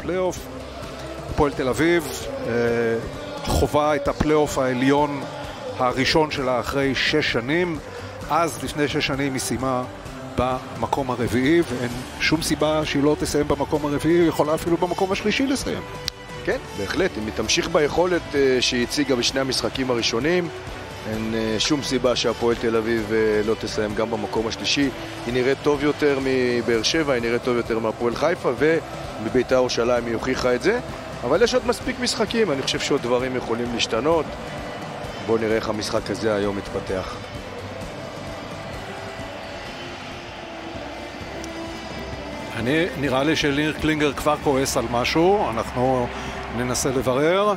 הפלייאוף. הפועל תל אביב חובה את הפלייאוף העליון הראשון שלה אחרי 6 שנים. אז לפני 6 שנים היא סיימה במקום הרביעי, ואין שום סיבה שהיא לא תסיים במקום הרביעי, היא יכולה אפילו במקום השלישי לסיים. כן, בהחלט, אם היא תמשיך ביכולת שהיא הציגה בשני המשחקים הראשונים, אין שום סיבה שהפועל תל אביב לא תסיים גם במקום השלישי. היא נראית טוב יותר מבאר שבע, היא נראית טוב יותר מהפועל חיפה, ומבית"ר ירושלים היא הוכיחה את זה. אבל יש עוד מספיק משחקים, אני חושב שעוד דברים יכולים להשתנות. בואו נראה איך המשחק הזה היום מתפתח. נראה לי שלינר קלינגר כבר כועס על משהו, אנחנו ננסה לברר,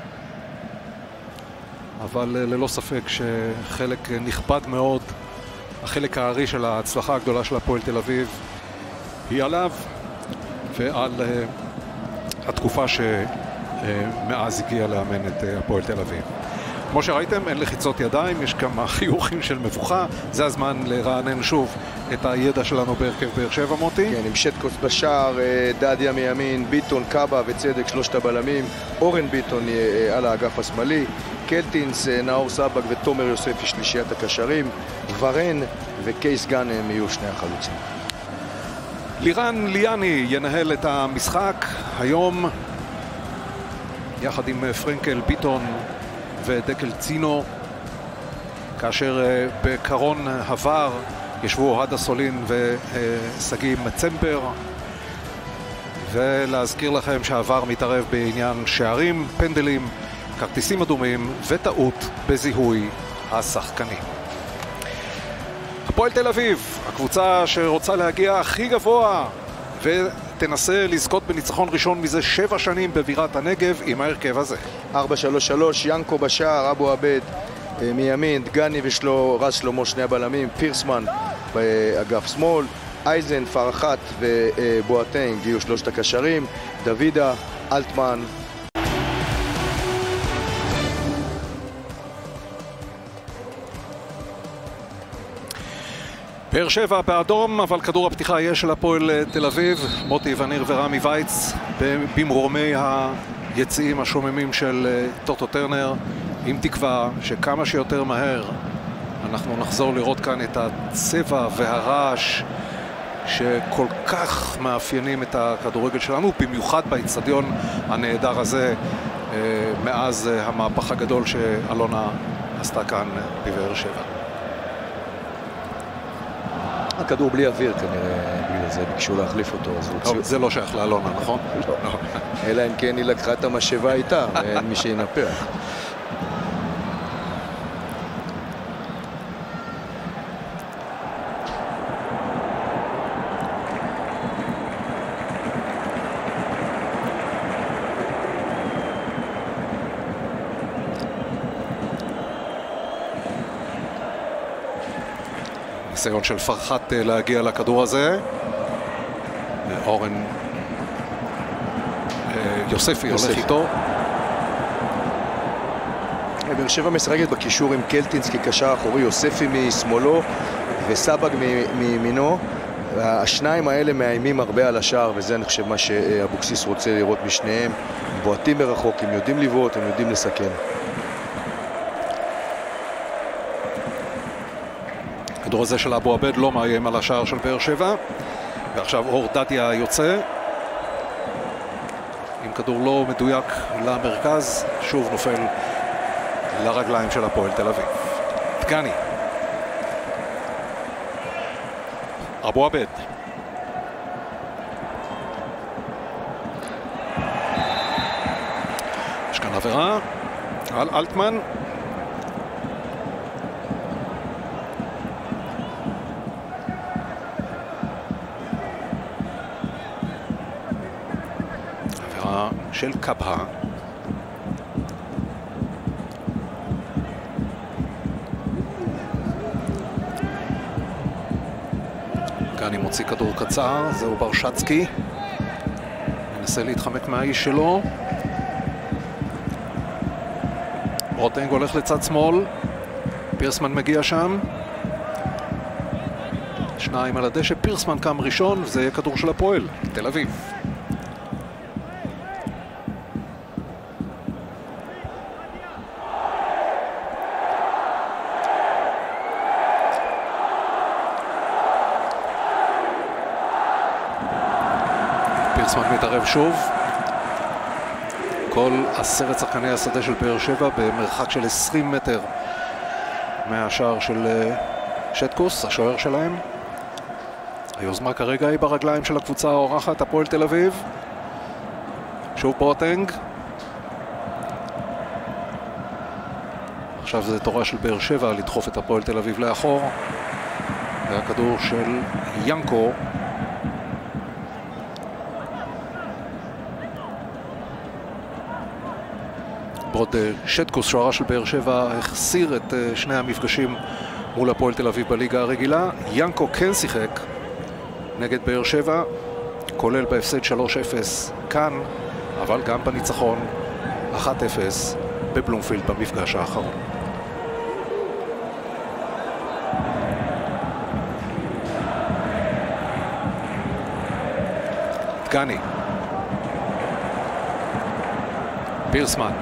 אבל ללא ספק שחלק נכבד מאוד, החלק הארי של ההצלחה הגדולה של הפועל תל אביב היא עליו ועל התקופה שמאז הגיע לאמן את הפועל תל אביב. כמו שראיתם, אין לחיצות ידיים, יש כמה חיוכים של מבוכה. זה הזמן לרענן שוב את הידע שלנו בהרכב באר שבע, מוטי. כן, עם שטקוס בשער, דדיה מימין, ביטון, קאבה וצדק, 3 הבלמים, אורן ביטון על האגף השמאלי, קלטינס, נאור סבג ותומר יוספי שלישיית הקשרים, ורן וקייס גאנם יהיו שני החלוצים. לירן ליאני ינהל את המשחק היום יחד עם פרנקל ביטון ודקל צינו, כאשר בקרון הוואר ישבו אוהד הסולין וסגי מצמבר. ולהזכיר לכם שהעבר מתערב בעניין שערים, פנדלים, כרטיסים אדומים וטעות בזיהוי השחקנים. הפועל תל אביב, הקבוצה שרוצה להגיע הכי גבוה ותנסה לזכות בניצחון ראשון מזה 7 שנים בבירת הנגב עם ההרכב הזה. 4-3-3, ינקו בשער, אבו עבד מימין, דגני רז שלמה 2 הבלמים, פירסמן באגף שמאל, אייזן, פרחת ובואטנג יהיו 3 הקשרים, דוידה, אלטמן. באר שבע באדום, אבל כדור הפתיחה יהיה של הפועל תל אביב. מוטי וניר ורמי וייץ במרומי היציאים השוממים של טוטו טרנר, עם תקווה שכמה שיותר מהר אנחנו נחזור לראות כאן את הצבע והרעש שכל כך מאפיינים את הכדורגל שלנו, במיוחד באצטדיון הנהדר הזה מאז המהפך הגדול שאלונה עשתה כאן בבאר שבע. הכדור בלי אוויר כנראה, בגלל זה ביקשו להחליף אותו. זה לא שייך לאלונה, נכון? לא. אלא אם כן היא לקחה את המשאבה איתה, ואין מי שינפח. ניסיון של פרחת להגיע לכדור הזה. אורן יוספי הולך איתו. באר שבע משחקת בקישור עם קלטינס כקשר אחורי, יוספי משמאלו וסבג מימינו. השניים האלה מאיימים הרבה על השער, וזה אני חושב מה שאבוקסיס רוצה לראות משניהם. הם בועטים מרחוק, הם יודעים לבעוט, הם יודעים לסכן. הכדור הזה של אבו עבד לא מאיים על השער של באר שבע, ועכשיו אור דדיה יוצא עם כדור לא מדויק למרכז, שוב נופל לרגליים של הפועל תל אביב. דגני, אבו עבד, יש כאן עבירה על אלטמן. של קבהה. גני מוציא כדור קצר, זהו ברשצקי. מנסה להתחמק מהאיש שלו. רוטנג הולך לצד שמאל. פירסמן מגיע שם. 2 על הדשא, פירסמן קם ראשון, זה יהיה כדור של הפועל תל אביב. פירסמן מתערב שוב. כל 10 שחקני השדה של באר שבע במרחק של 20 מטר מהשער של שטקוס, השוער שלהם. היוזמה כרגע היא ברגליים של הקבוצה האורחת, הפועל תל אביב. שוב בוטנג. עכשיו זה תורה של באר שבע לדחוף את הפועל תל אביב לאחור. והכדור של ינקו. בעוד שטקוס, שוערה של באר שבע, החסיר את שני המפגשים מול הפועל תל אביב בליגה הרגילה. ינקו כן שיחק נגד באר שבע, כולל בהפסד 3-0 כאן, אבל גם בניצחון 1-0 בבלומפילד במפגש האחרון. דגני, פירסמן,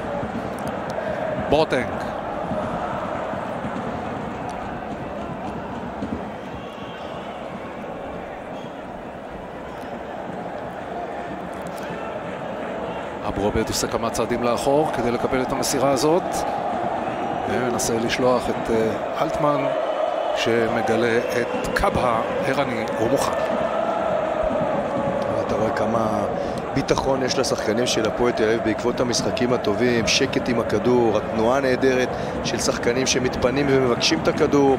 בוטנג, אבו עובד עושה כמה צעדים לאחור כדי לקבל את המסירה הזאת, ומנסה לשלוח את אלטמן שמגלה את קבהה ערני ומוכן. אתה רואה כמה ביטחון יש לשחקנים של הפועל תל אביב בעקבות המשחקים הטובים, שקט עם הכדור, התנועה נהדרת של שחקנים שמתפנים ומבקשים את הכדור.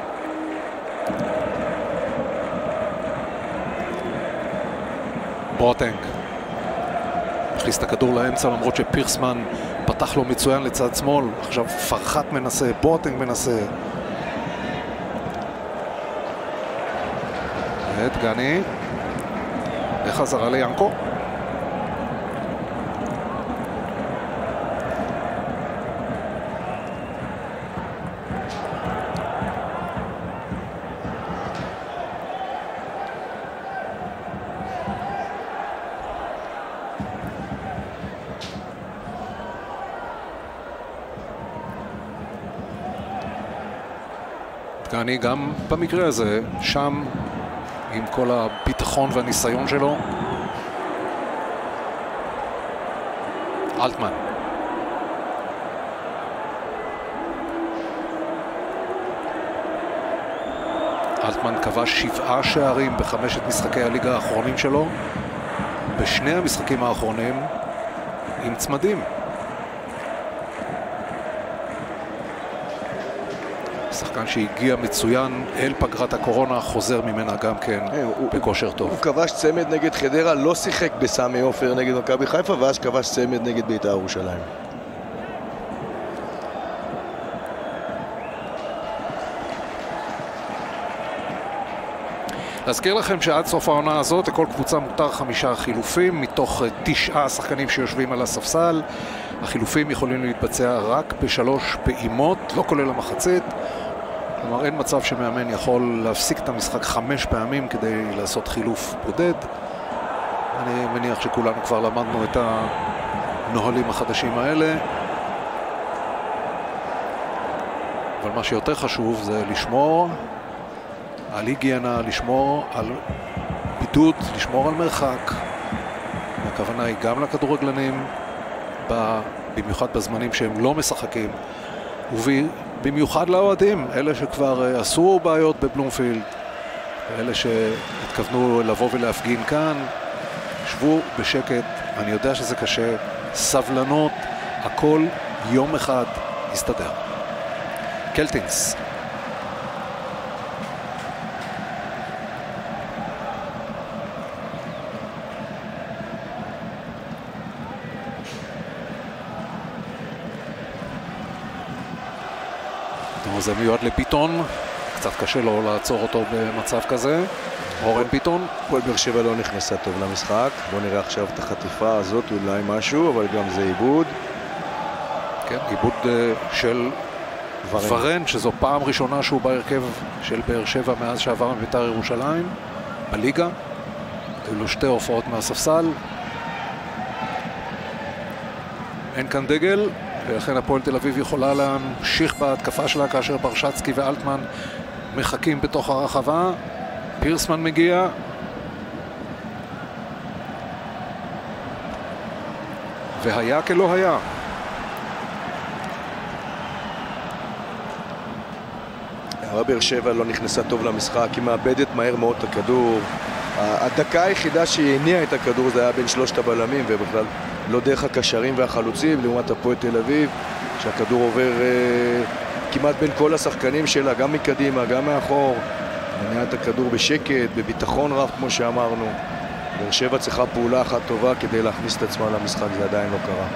בוטנג הכניס את הכדור לאמצע למרות שפירסמן פתח לו מצוין לצד שמאל. עכשיו פרחת מנסה, בוטנג מנסה. דגני בחזרה ליאנקו. דגני גם במקרה הזה שם עם כל הביטחון והניסיון שלו. אלטמן, אלטמן כבש 7 שערים ב5 משחקי הליגה האחרונים שלו, בשני המשחקים האחרונים עם צמדים. שחקן שהגיע מצוין אל פגרת הקורונה, חוזר ממנה גם כן בכושר טוב. הוא כבש צמד נגד חדרה, לא שיחק בסמי עופר נגד מכבי חיפה, ואז כבש צמד נגד בית"ר ירושלים. להזכיר לכם שעד סוף העונה הזאת לכל קבוצה מותר 5 חילופים מתוך 9 שחקנים שיושבים על הספסל. החילופים יכולים להתבצע רק ב3 פעימות, לא כולל המחצית. כלומר, אין מצב שמאמן יכול להפסיק את המשחק 5 פעמים כדי לעשות חילוף בודד. אני מניח שכולנו כבר למדנו את הנהלים החדשים האלה. אבל מה שיותר חשוב זה לשמור על היגיינה, לשמור על בידוד, לשמור על מרחק. הכוונה היא גם לכדורגלנים, במיוחד בזמנים שהם לא משחקים, ובמיוחד לאוהדים, אלה שכבר עשו בעיות בבלומפילד, אלה שהתכוונו לבוא ולהפגין כאן. שבו בשקט, אני יודע שזה קשה, סבלנות, הכל יום אחד יסתדר. קלטינס. זה מיועד לביטון, קצת קשה לו לעצור אותו במצב כזה. אורן ביטון. הפועל באר שבע לא נכנסה טוב למשחק. בואו נראה עכשיו את החטיפה הזאת, אולי משהו, אבל גם זה עיבוד. כן, עיבוד של ורן, שזו פעם ראשונה שהוא בהרכב של באר שבע מאז שעבר מבית"ר ירושלים בליגה. אלו 2 הופעות מהספסל. אין כאן דגל, ולכן הפועל תל אביב יכולה להמשיך בהתקפה שלה כאשר ברשצקי ואלטמן מחכים בתוך הרחבה. פירסמן מגיע. והיה כלא היה. באר שבע לא נכנסה טוב למשחק, היא מאבדת מהר מאוד את הכדור. הדקה היחידה שהיא הניעה את הכדור זה היה בין שלושת הבלמים, ובכלל לא דרך הקשרים והחלוצים, לעומת הפועל תל אביב, שהכדור עובר כמעט בין כל השחקנים שלה, גם מקדימה, גם מאחור. הניעה את הכדור בשקט, בביטחון רב, כמו שאמרנו. באר שבע צריכה פעולה אחת טובה כדי להכניס את עצמה למשחק, זה עדיין לא קרה.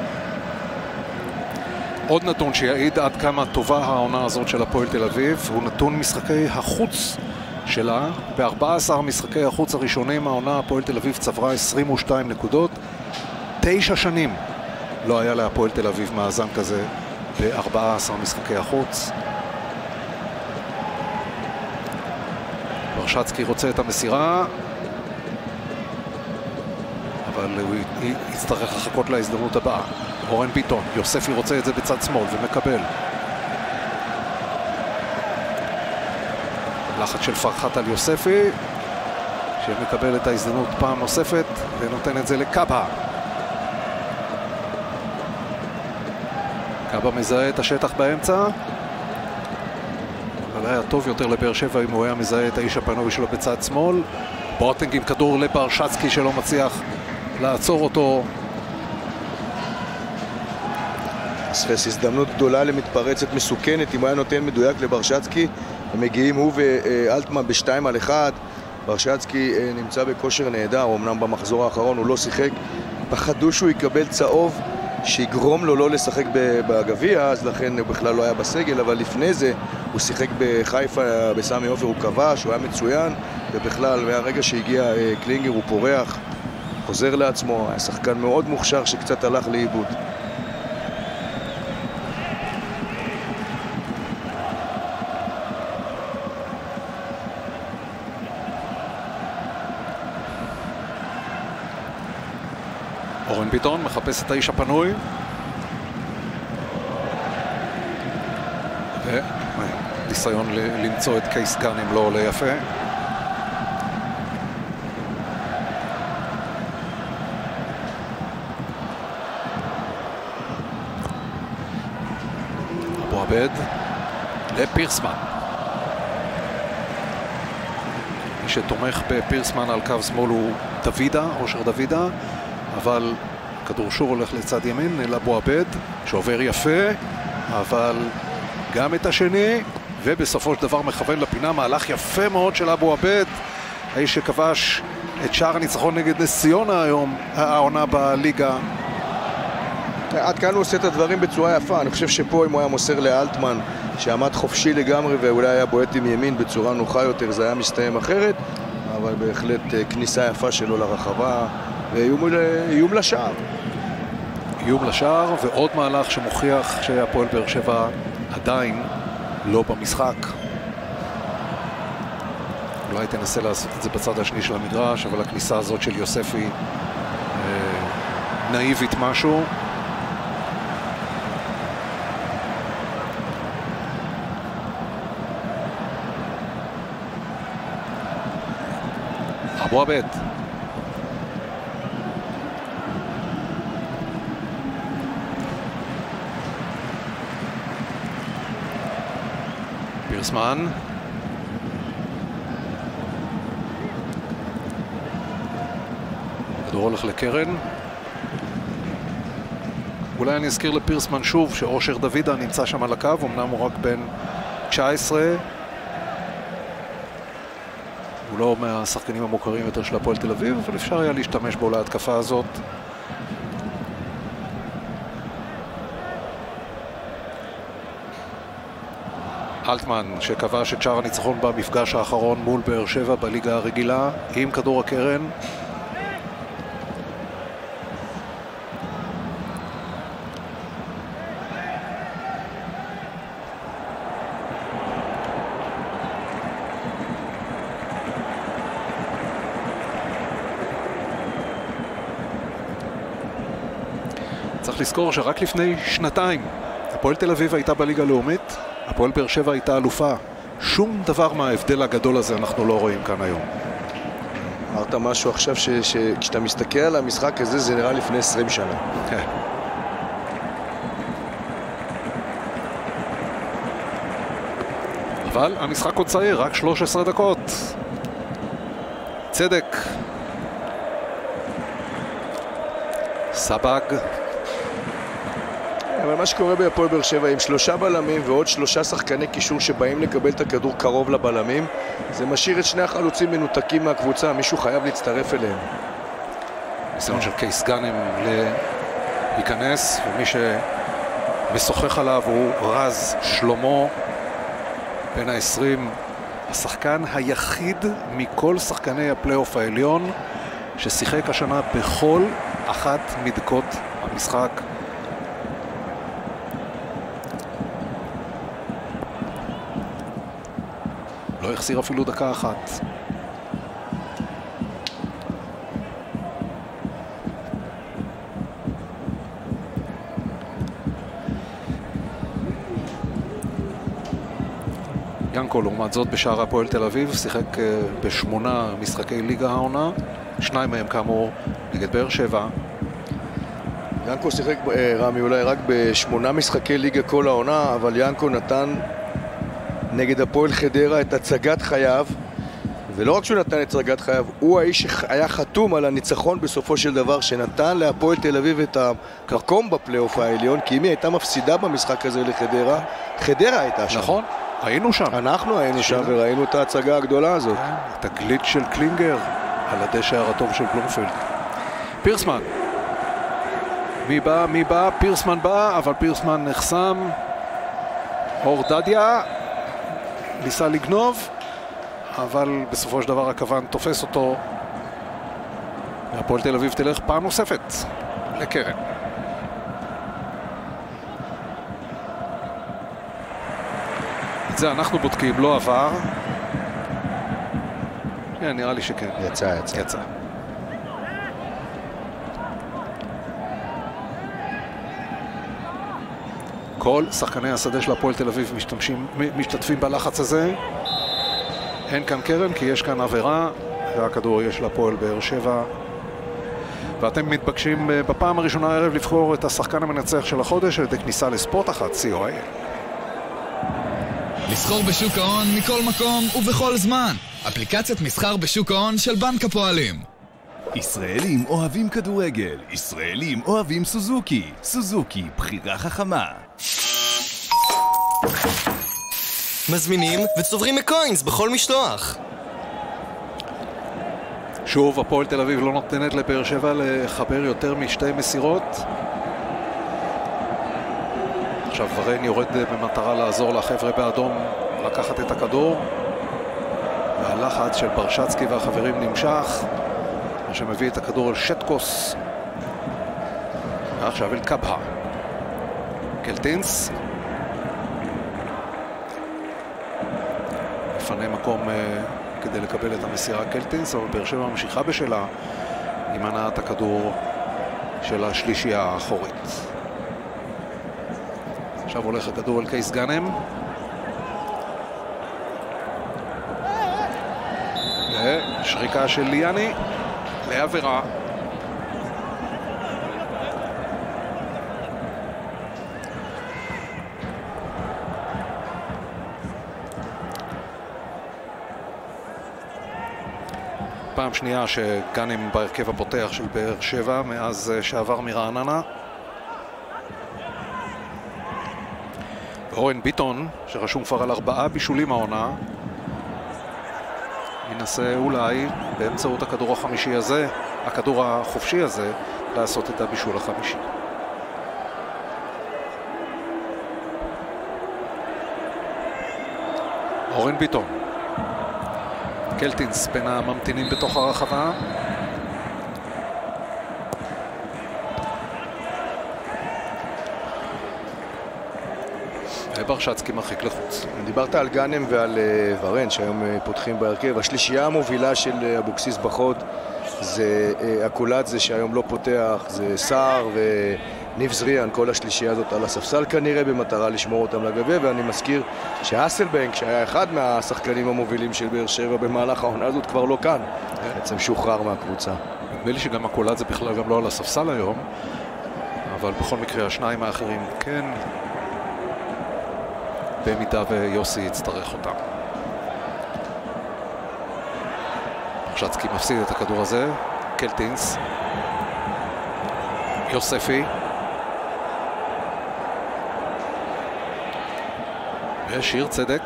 עוד נתון שיעיד עד כמה טובה העונה הזאת של הפועל תל אביב הוא נתון משחקי החוץ שלה. ב-14 משחקי החוץ הראשונים העונה הפועל תל אביב צברה 22 נקודות. 9 שנים לא היה להפועל תל אביב מאזן כזה ב-14 משחקי החוץ. ברשצקי רוצה את המסירה, אבל הוא יצטרך לחכות להזדמנות הבאה. אורן ביטון, יוספי רוצה את זה בצד שמאל ומקבל. לחץ של פרחת על יוספי, שמקבל את ההזדמנות פעם נוספת ונותן את זה לקאבה. קאבה מזהה את השטח באמצע, אבל היה טוב יותר לבאר שבע אם הוא היה מזהה את האיש הפנוי שלו בצד שמאל. בוטנג עם כדור לברשצקי שלא מצליח לעצור אותו. פספס הזדמנות גדולה למתפרצת מסוכנת. אם הוא היה נותן מדויק לברשצקי, הם מגיעים הוא ואלטמן בשתיים על אחד. ברשצקי נמצא בכושר נהדר, אמנם במחזור האחרון הוא לא שיחק, פחדו שהוא יקבל צהוב שיגרום לו לא לשחק בגביע, אז לכן הוא בכלל לא היה בסגל, אבל לפני זה הוא שיחק בחיפה בסמי עופר, הוא כבש, הוא היה מצוין, ובכלל מהרגע שהגיע קלינגר הוא פורח, חוזר לעצמו, היה שחקן מאוד מוכשר שקצת הלך לאיבוד. אורן ביטון מחפש את האיש הפנוי, וניסיון למצוא את קייס גאנים לא עולה יפה. אבו עבד לפירסמן, מי שתומך בפירסמן על קו שמאל הוא דוידה, אושר דוידה, אבל כדור שוב הולך לצד ימין אל אבו עבד שעובר יפה, אבל גם את השני, ובסופו של דבר מכוון לפינה. מהלך יפה מאוד של אבו עבד, האיש שכבש את שער הניצחון נגד נס ציונה היום, העונה בליגה. עד כאן הוא עושה את הדברים בצורה יפה. אני חושב שפה אם הוא היה מוסר לאלטמן שעמד חופשי לגמרי ואולי היה בועט עם ימין בצורה נוחה יותר, זה היה מסתיים אחרת, אבל בהחלט כניסה יפה שלו לרחבה ואיום לשער. איום לשער, ועוד מהלך שמוכיח שהפועל באר שבע עדיין לא במשחק. אולי תנסה לעשות את זה בצד השני של המגרש, אבל הכניסה הזאת של יוספי נאיבית משהו. אבו עבד פירסמן, כדור הולך לקרן. אולי אני אזכיר לפירסמן שוב שאושר דוידה נמצא שם על הקו, אמנם הוא רק בן 19, הוא לא מהשחקנים המוכרים יותר של הפועל תל אביב, אבל אפשר היה להשתמש בו להתקפה הזאת. אלטמן שכבש את שער הניצחון במפגש האחרון מול באר שבע בליגה הרגילה עם כדור הקרן. צריך לזכור שרק לפני שנתיים הפועל תל אביב הייתה בליגה לאומית, הפועל באר שבע הייתה אלופה. שום דבר מההבדל הגדול הזה אנחנו לא רואים כאן היום. אמרת משהו עכשיו שכשאתה מסתכל על המשחק הזה זה נראה לפני 20 שנה. כן. אבל המשחק עוד צעיר, רק 13 דקות. צדק. סבג. אבל מה שקורה בהפועל באר שבע עם 3 בלמים ועוד 3 שחקני קישור שבאים לקבל את הכדור קרוב לבלמים, זה משאיר את שני החלוצים מנותקים מהקבוצה, מישהו חייב להצטרף אליהם. ניסיון של קייס גאנם להיכנס, ומי שמשוחח עליו הוא רז שלמה, בן ה-20, השחקן היחיד מכל שחקני הפלייאוף העליון ששיחק השנה בכל אחת מדקות המשחק. לא החסיר אפילו דקה אחת. ינקו לעומת זאת בשער הפועל תל אביב שיחק ב8 משחקי ליגה העונה, 2 מהם כאמור נגד באר שבע. ינקו שיחק, רמי, אולי רק ב8 משחקי ליגה כל העונה, אבל ינקו נתן נגד הפועל חדרה את הצגת חייו, ולא רק שהוא נתן את הצגת חייו, הוא האיש שהיה חתום על הניצחון בסופו של דבר, שנתן להפועל תל אביב את המקום בפלייאוף העליון, כי אם היא הייתה מפסידה במשחק הזה לחדרה, חדרה הייתה שם. נכון, היינו שם. אנחנו היינו שם וראינו את ההצגה הגדולה הזאת. את הגליץ' של קלינגר על הדשא הרטוב של בלומפילד. פירסמן. מי בא? פירסמן בא, אבל פירסמן נחסם. אור דדיה ניסה לגנוב, אבל בסופו של דבר הכוון תופס אותו. והפועל תל אביב תלך פעם נוספת לקרן. את זה אנחנו בודקים, לא עבר. נראה לי שכן. יצא. כל שחקני השדה של הפועל תל אביב משתתפים בלחץ הזה. אין כאן קרן כי יש כאן עבירה, והכדור יש לפועל באר שבע. ואתם מתבקשים בפעם הראשונה הערב לבחור את השחקן המנצח של החודש על ידי כניסה לספורט 1 co.il. לסחור בשוק ההון מכל מקום ובכל זמן. אפליקציית מסחר בשוק ההון של בנק הפועלים. ישראלים אוהבים כדורגל, ישראלים אוהבים סוזוקי. סוזוקי, בחירה חכמה. מזמינים וצוברים מקוינס בכל משלוח. שוב, הפועל תל אביב לא נותנת לבאר שבע לחבר יותר משתי מסירות. עכשיו ורן יורד במטרה לעזור לחבר'ה באדום לקחת את הכדור. והלחץ של ברשצקי והחברים נמשך, מה שמביא את הכדור אל שטקוס. ועכשיו אל קבהה. קלטינס. מפנה מקום כדי לקבל את המסירה קלטינס, אבל באר שבע ממשיכה בשלה עם הנעת הכדור של השלישייה האחורית. עכשיו הולך הכדור אל קייס גאנם. ושריקה של ליאני לעבירה. פעם שנייה שגאנם בהרכב הפותח של באר שבע מאז שעבר מרעננה. אורן ביטון שרשום כבר על 4 בישולים העונה, ינסה אולי באמצעות הכדור החמישי הזה, הכדור החופשי הזה, לעשות את הבישול החמישי. אורן ביטון. קלטינס בין הממתינים בתוך הרחבה. ברשצקי מרחיק לחוץ. דיברת על גאנם ועל ורן שהיום פותחים בהרכב. השלישייה המובילה של אבוקסיס בחוד זה הקולט, זה שהיום לא פותח, זה סער וניב זריאן, כל השלישייה הזאת על הספסל כנראה במטרה לשמור אותם לגבי. ואני מזכיר שהאסלבנק שהיה אחד מהשחקנים המובילים של באר שבע במהלך העונה הזאת כבר לא כאן, בעצם שוחרר מהקבוצה. נדמה לי שגם הקולט זה בכלל גם לא על הספסל היום, אבל בכל מקרה השניים האחרים כן. במידה ויוסי יצטרך אותם. פרשצקי מפסיד את הכדור הזה, קלטינס, יוספי, ושיר צדק.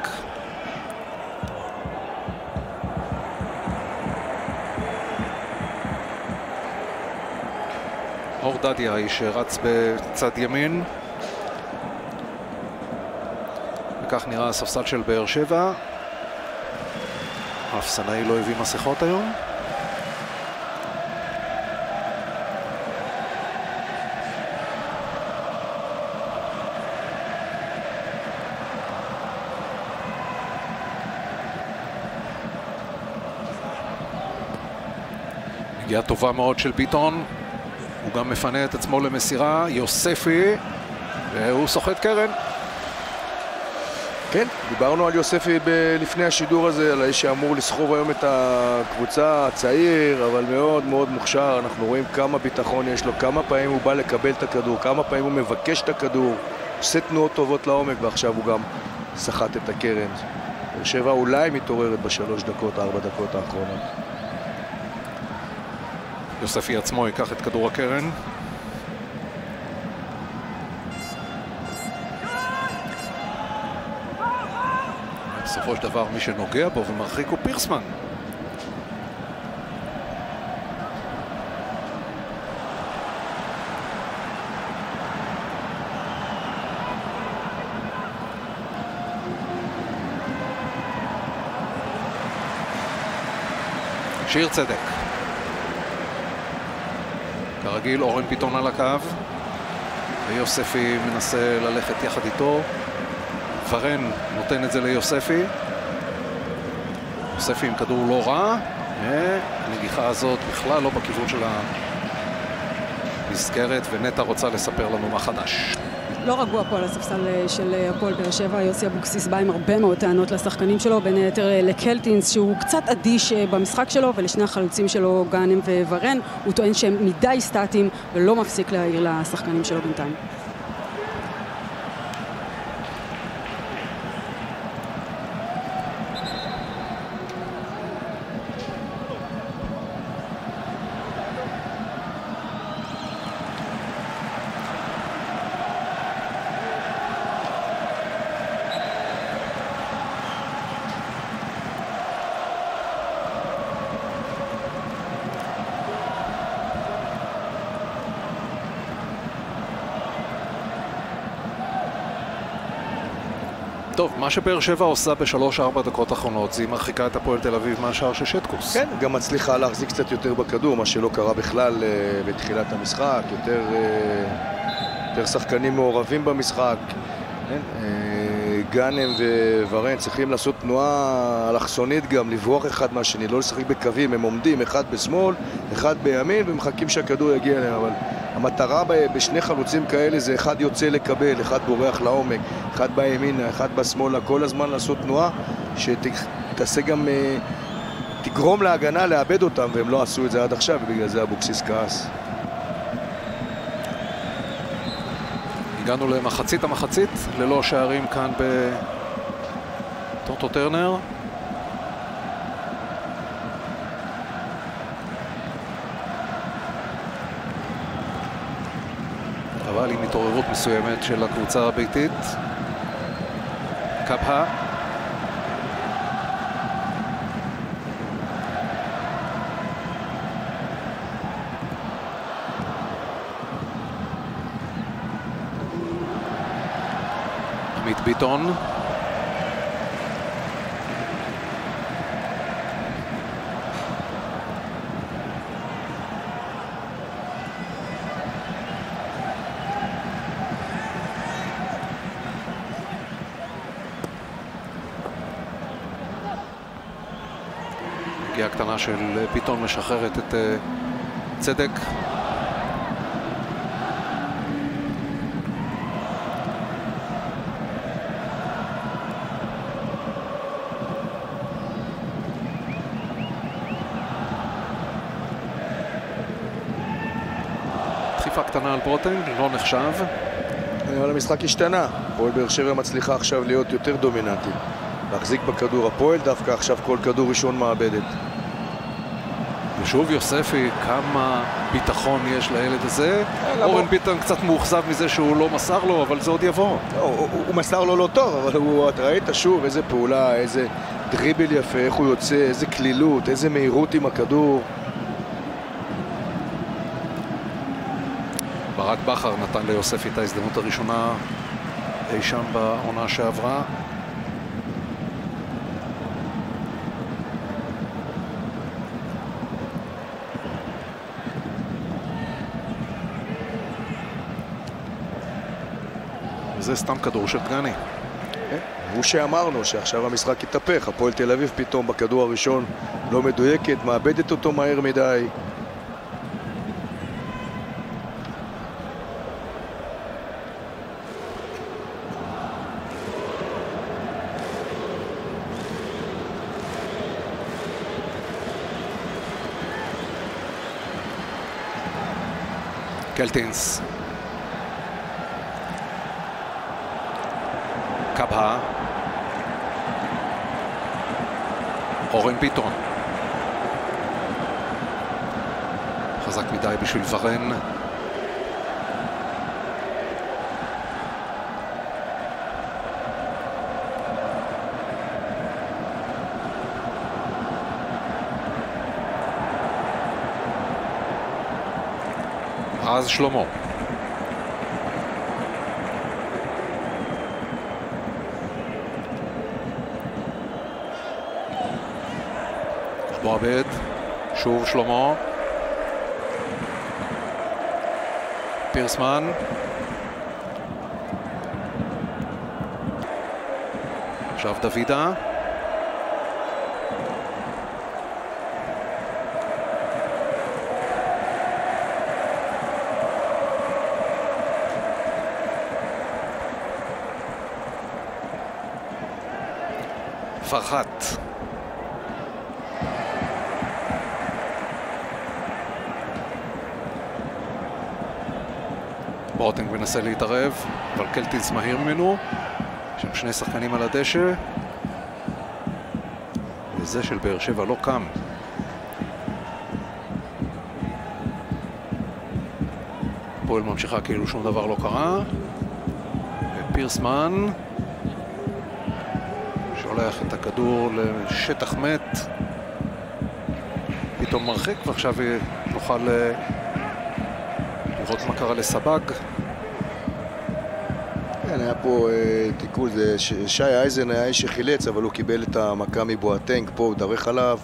אור דדיה שרץ בצד ימין, וכך נראה הספסל של באר שבע. האפסנאי לא הביא מסכות היום. נגיעה טובה מאוד של ביטון, הוא גם מפנה את עצמו למסירה, יוספי, והוא סוחט קרן. כן, דיברנו על יוספי לפני השידור הזה, על האיש שאמור לסחוב היום את הקבוצה, הצעיר, אבל מאוד מאוד מוכשר. אנחנו רואים כמה ביטחון יש לו, כמה פעמים הוא בא לקבל את הכדור, כמה פעמים הוא מבקש את הכדור, עושה תנועות טובות לעומק, ועכשיו הוא גם סחט את הקרן. באר שבע אולי מתעוררת ב3 דקות, 4 דקות האחרונות. יוספי עצמו ייקח את כדור הקרן. בסופו של דבר מי שנוגע בו ומרחיק הוא פירסמן. שיר צדק. כרגיל אורן ביטון על הקו, ויוספי מנסה ללכת יחד איתו. ורן נותן את זה ליוספי. יוספי עם כדור לא רע, והנגיחה הזאת בכלל לא בכיוון של המסגרת, ונטע רוצה לספר לנו מה חדש. לא רגוע פה על הספסל של הפועל באר שבע. יוסי אבוקסיס בא עם הרבה מאוד טענות לשחקנים שלו, בין היתר לקלטינס שהוא קצת אדיש במשחק שלו, ולשני החלוצים שלו גאנם וורן. הוא טוען שהם מדי סטטיים ולא מפסיק להעיר לשחקנים שלו בינתיים. טוב, מה שבאר שבע עושה ב3-4 דקות האחרונות, זה היא מרחיקה את הפועל תל אביב מהשער של שטקוס. כן, גם מצליחה להחזיק קצת יותר בכדור, מה שלא קרה בכלל בתחילת המשחק, יותר שחקנים מעורבים במשחק. גאנם וורן צריכים לעשות תנועה אלכסונית גם, לברוח אחד מהשני, לא לשחק בקווים, הם עומדים אחד בשמאל, אחד בימין ומחכים שהכדור יגיע אליהם, אבל המטרה בשני חלוצים כאלה זה אחד יוצא לקבל, אחד בורח לעומק, אחד בימין, אחד בשמאל, כל הזמן לעשות תנועה שתעשה גם, תגרום להגנה לאבד אותם, והם לא עשו את זה עד עכשיו, ובגלל זה אבוקסיס כעס. הגענו למחצית המחצית, ללא שערים כאן בטוטו טרנר. אבל עם התעוררות מסוימת של הקבוצה הביתית. קבהה. עמית ביטון. הגיעה הקטנה של ביטון משחררת את צדק. דחיפה קטנה על ברוטנג, לא נחשב. אבל המשחק השתנה. הפועל באר שבע מצליחה עכשיו להיות יותר דומיננטית. להחזיק בכדור. הפועל דווקא עכשיו כל כדור ראשון מאבדת. ושוב יוספי, כמה ביטחון יש לילד הזה. אורן ביטון קצת מאוכזב מזה שהוא לא מסר לו, אבל זה עוד יבוא. הוא מסר לו לא טוב, אבל אתה ראית שוב איזה פעולה, איזה דריבל יפה, איך הוא יוצא, איזה כלילות, איזה מהירות עם הכדור. ברק בכר נתן ליוספי את ההזדמנות הראשונה אי שם בעונה שעברה. זה סתם כדור של דגני. הוא שאמרנו שעכשיו המשחק יתהפך. הפועל תל אביב פתאום בכדור הראשון לא מדויקת, מאבדת אותו מהר מדי. קלטינס. קבהה. אורן ביטון. חזק מדי בשביל ורן. אז שלמה. מועבד, שוב שלמה. פירסמן. עכשיו דוידה. פרחת. ברוטינג מנסה להתערב, אבל קלטינס מהיר ממנו. יש שם שני שחקנים על הדשא. וזה של באר שבע לא קם. פועל ממשיכה כאילו שום דבר לא קרה. ופירסמן שולח את הכדור לשטח מת. פתאום מרחיק, ועכשיו נוכל לראות מה קרה לסבג. כן, היה פה תיקול, שי אייזן היה איש שחילץ, אבל הוא קיבל את המכה מבואטנג, פה הוא דרך עליו.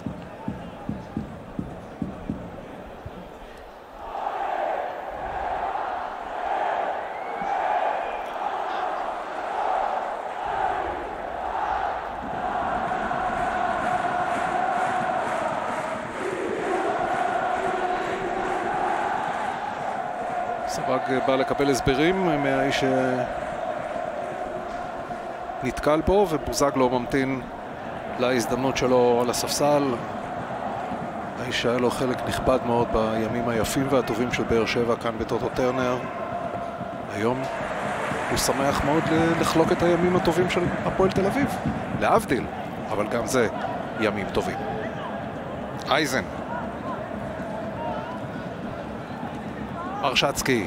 סבג בא לקבל הסברים מהאיש שנתקל בו, ובוזגלו ממתין להזדמנות שלו על הספסל. האיש היה לו חלק נכבד מאוד בימים היפים והטובים של באר שבע כאן בטוטו טרנר. היום הוא שמח מאוד לחלוק את הימים הטובים של הפועל תל אביב, להבדיל, אבל גם זה ימים טובים. אייזן. ארשצקי.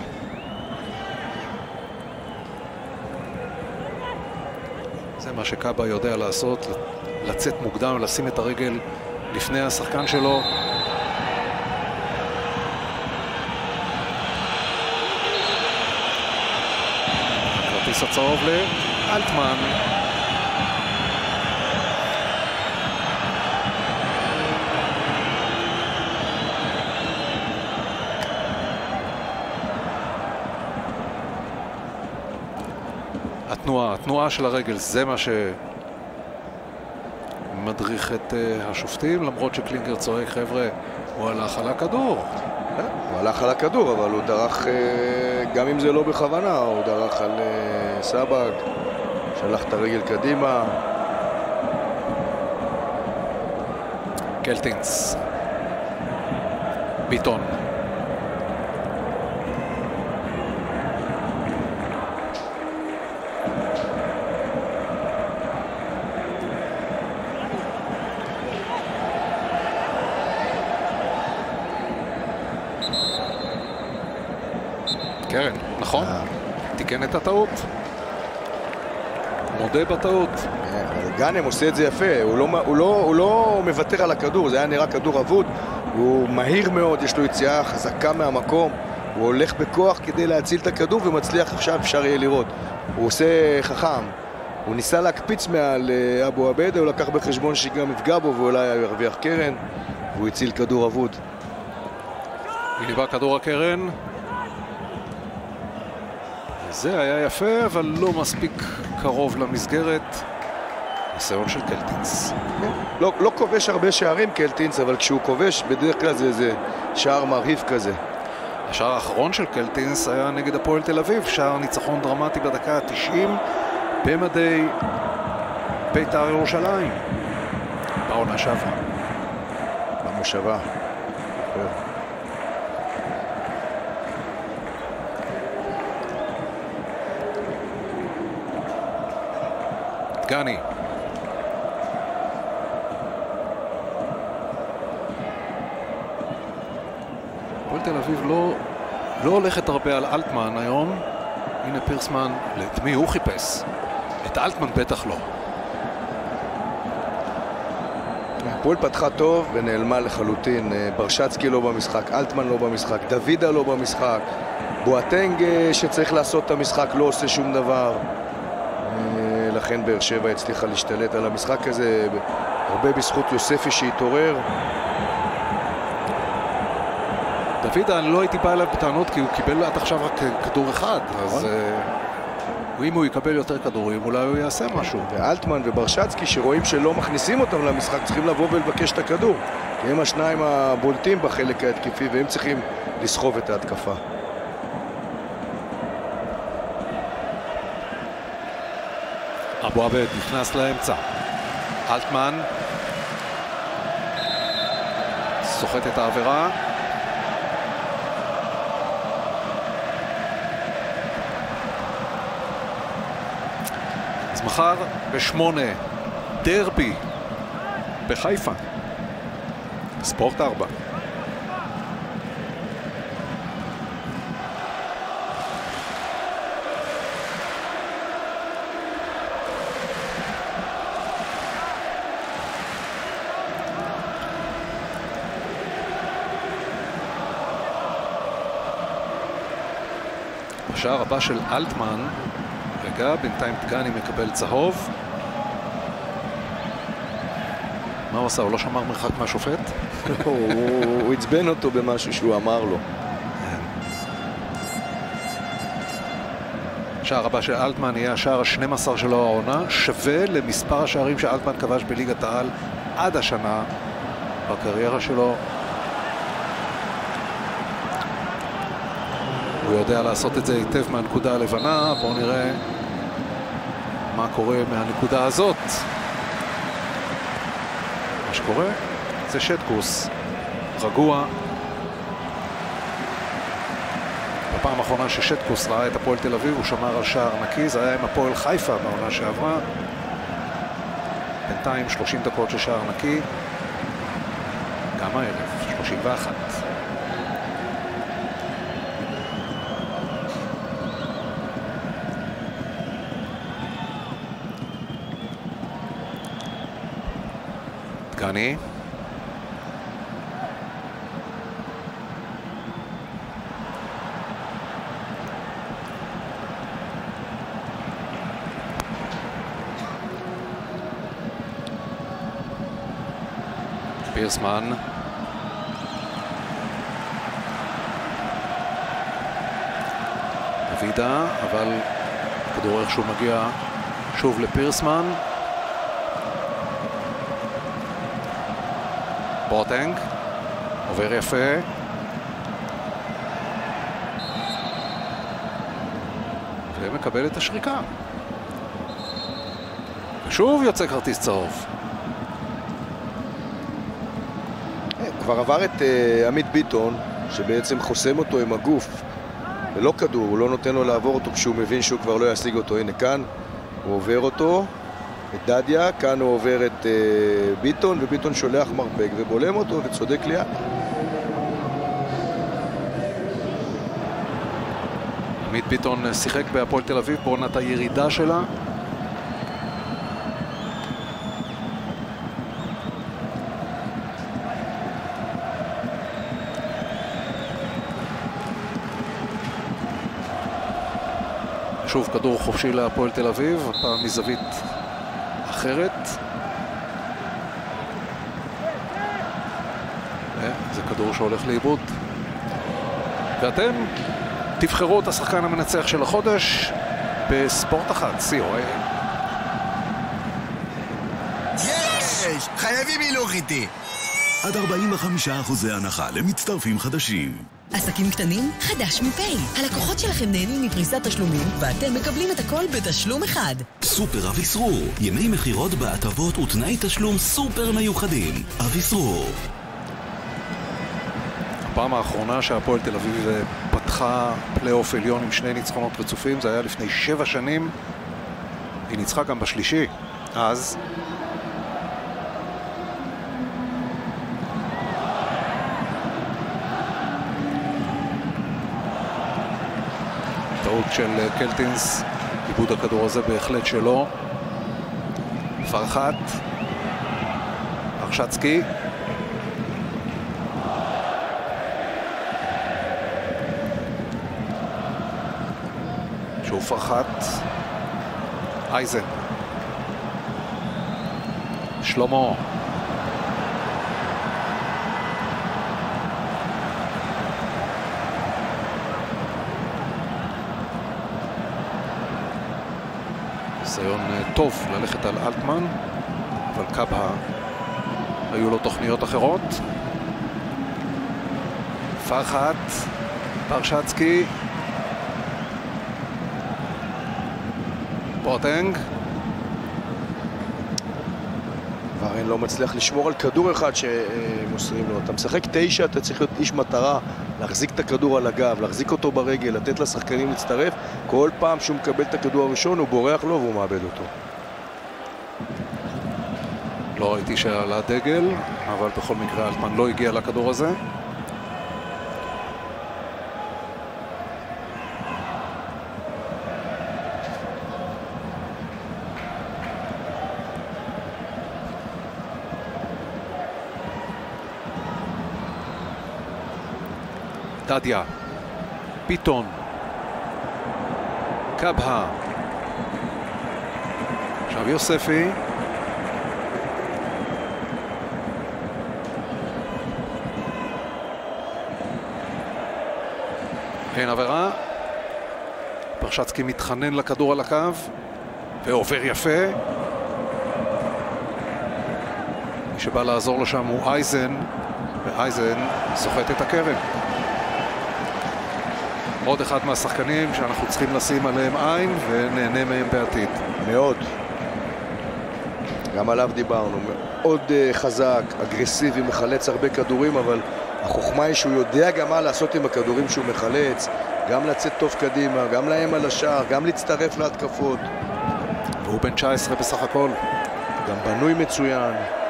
זה מה שקאבה יודע לעשות, לצאת מוקדם, לשים את הרגל לפני השחקן שלו. כרטיס הצהוב לאלטמן. התנועה של הרגל, זה מה שמדריך את השופטים, למרות שקלינגר צועק, חבר'ה, הוא הלך על הכדור. הוא הלך על הכדור, אבל הוא דרך, גם אם זה לא בכוונה, הוא דרך על סבג, שלח את הרגל קדימה. קלטינס. ביטון. קרן, נכון? תיקן את הטעות. מודה בטעות. גאנם עושה את זה יפה, הוא לא מוותר על הכדור, זה היה נראה כדור אבוד, הוא מהיר מאוד, יש לו יציאה חזקה מהמקום, הוא הולך בכוח כדי להציל את הכדור ומצליח, עכשיו אפשר יהיה לראות. הוא עושה חכם, הוא ניסה להקפיץ מעל אבו עבדה, הוא לקח בחשבון שגם יפגע בו ואולי ירוויח קרן, והוא הציל כדור אבוד. הנה בא כדור הקרן. זה היה יפה, אבל לא מספיק קרוב למסגרת. ניסיון של קלטינס. לא כובש הרבה שערים קלטינס, אבל כשהוא כובש בדרך כלל זה שער מרהיב כזה. השער האחרון של קלטינס היה נגד הפועל תל אביב, שער ניצחון דרמטי בדקה ה-90 במדי בית"ר ירושלים. בעונה שעברה. במושבה. גני. הפועל תל אביב לא הולכת הרבה על אלטמן היום. הנה פירסמן, את מי הוא חיפש? את אלטמן בטח לא. הפועל פתחה טוב ונעלמה לחלוטין. ברשצקי לא במשחק, אלטמן לא במשחק, דוידה לא במשחק, בואטנג שצריך לעשות את המשחק לא עושה שום דבר. לכן באר שבע הצליחה להשתלט על המשחק הזה, הרבה בזכות יוספי שהתעורר. דוידה, אני לא הייתי בא אליו בטענות כי הוא קיבל עד עכשיו רק כדור אחד, אז אם הוא יקבל יותר כדורים אולי הוא יעשה משהו. ואלטמן וברשצקי שרואים שלא מכניסים אותם למשחק צריכים לבוא ולבקש את הכדור, כי הם השניים הבולטים בחלק ההתקפי והם צריכים לסחוב את ההתקפה. אבו עבד נכנס לאמצע. אלטמן סוחט את העבירה. אז מחר ב8 דרבי בחיפה. ספורט 4. השער הבא של אלטמן, רגע, בינתיים דגני מקבל צהוב. מה הוא עשה? הוא לא שמר מרחק מהשופט? הוא עצבן אותו במשהו שהוא אמר לו. השער הבא של אלטמן יהיה השער ה-12 שלו העונה, שווה למספר השערים שאלטמן כבש בליגת העל עד השנה בקריירה שלו. הוא יודע לעשות את זה היטב מהנקודה הלבנה. בואו נראה מה קורה מהנקודה הזאת. מה שקורה זה שטקוס רגוע. בפעם האחרונה ששטקוס ראה את הפועל תל אביב הוא שמר על שער נקי, זה היה עם הפועל חיפה בעונה שעברה. בינתיים 30 דקות של שער נקי, גם הערב 31. דגני. פירסמן. דוידה, אבל כדור איכשהו מגיע שוב לפירסמן. בואטנג עובר יפה, ומקבל את השריקה, ושוב יוצא כרטיס צהוב. כבר עבר את עמית ביטון שבעצם חוסם אותו עם הגוף ולא כדור, הוא לא נותן לו לעבור אותו כשהוא מבין שהוא כבר לא ישיג אותו. הנה כאן הוא עובר אותו, את דדיה, כאן הוא עובר את ביטון, וביטון שולח מרפק ובולם אותו וצודק ליד. עמית ביטון שיחק בהפועל תל אביב בעונת הירידה שלה. שוב כדור חופשי להפועל תל אביב, הפעם מזווית אחרת. זה כדור שהולך לאיבוד. ואתם תבחרו את השחקן המנצח של החודש בספורט אחת, COA. יש! חייבים הילוך איתי! עד 45% הנחה למצטרפים חדשים. עסקים קטנים, חדש מפי. הלקוחות שלכם נהנים מפריסת תשלומים, ואתם מקבלים את הכל בתשלום אחד. סופר אביסרור, ימי מחירות בהטבות ותנאי תשלום סופר מיוחדים. אביסרור. הפעם האחרונה שהפועל תל אביב פתחה פלייאוף עליון עם 2 ניצחונות רצופים, זה היה לפני 7 שנים. היא ניצחה גם בשלישי. אז טעות של קלטינס, איבוד הכדור הזה בהחלט שלו. פרחת, פרשצקי, שוב פרחת, אייזן, שלמה, ניסיון טוב ללכת על אלטמן, אבל קבהה היו לו תוכניות אחרות. פרחת, פרשצקי, בוטנג. ורן לא מצליח לשמור על כדור אחד שמוסרים לו. אתה משחק 9, אתה צריך להיות איש מטרה, להחזיק את הכדור על הגב, להחזיק אותו ברגל, לתת לשחקנים להצטרף. כל פעם שהוא מקבל את הכדור הראשון הוא בורח לו והוא מאבד אותו. לא ראיתי שעלה דגל, אבל בכל מקרה אלטמן לא הגיע לכדור הזה. דדיה, ביטון, קבהה, עכשיו יוספי, אין עבירה. פרשצקי מתחנן לכדור על הקו ועובר יפה. מי שבא לעזור לו שם הוא אייזן, ואייזן סוחט את הקרן. עוד אחד מהשחקנים שאנחנו צריכים לשים עליהם עין ונהנה מהם בעתיד. מאוד. גם עליו דיברנו. מאוד חזק, אגרסיבי, מחלץ הרבה כדורים, אבל החוכמה היא שהוא יודע גם מה לעשות עם הכדורים שהוא מחלץ, גם לצאת טוב קדימה, גם להם על השער, גם להצטרף להתקפות. והוא בן 19 בסך הכל. גם בנוי מצוין.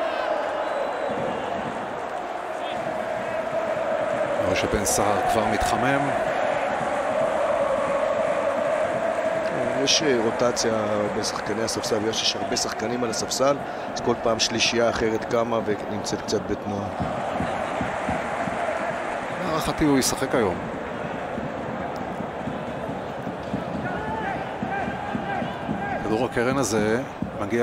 רואה שבן סער כבר מתחמם. יש רוטציה בשחקני הספסל, יש הרבה שחקנים על הספסל, אז כל פעם שלישייה אחרת קמה ונמצאת קצת בתנועה. להערכתי הוא ישחק היום. כדור הקרן הזה מגיע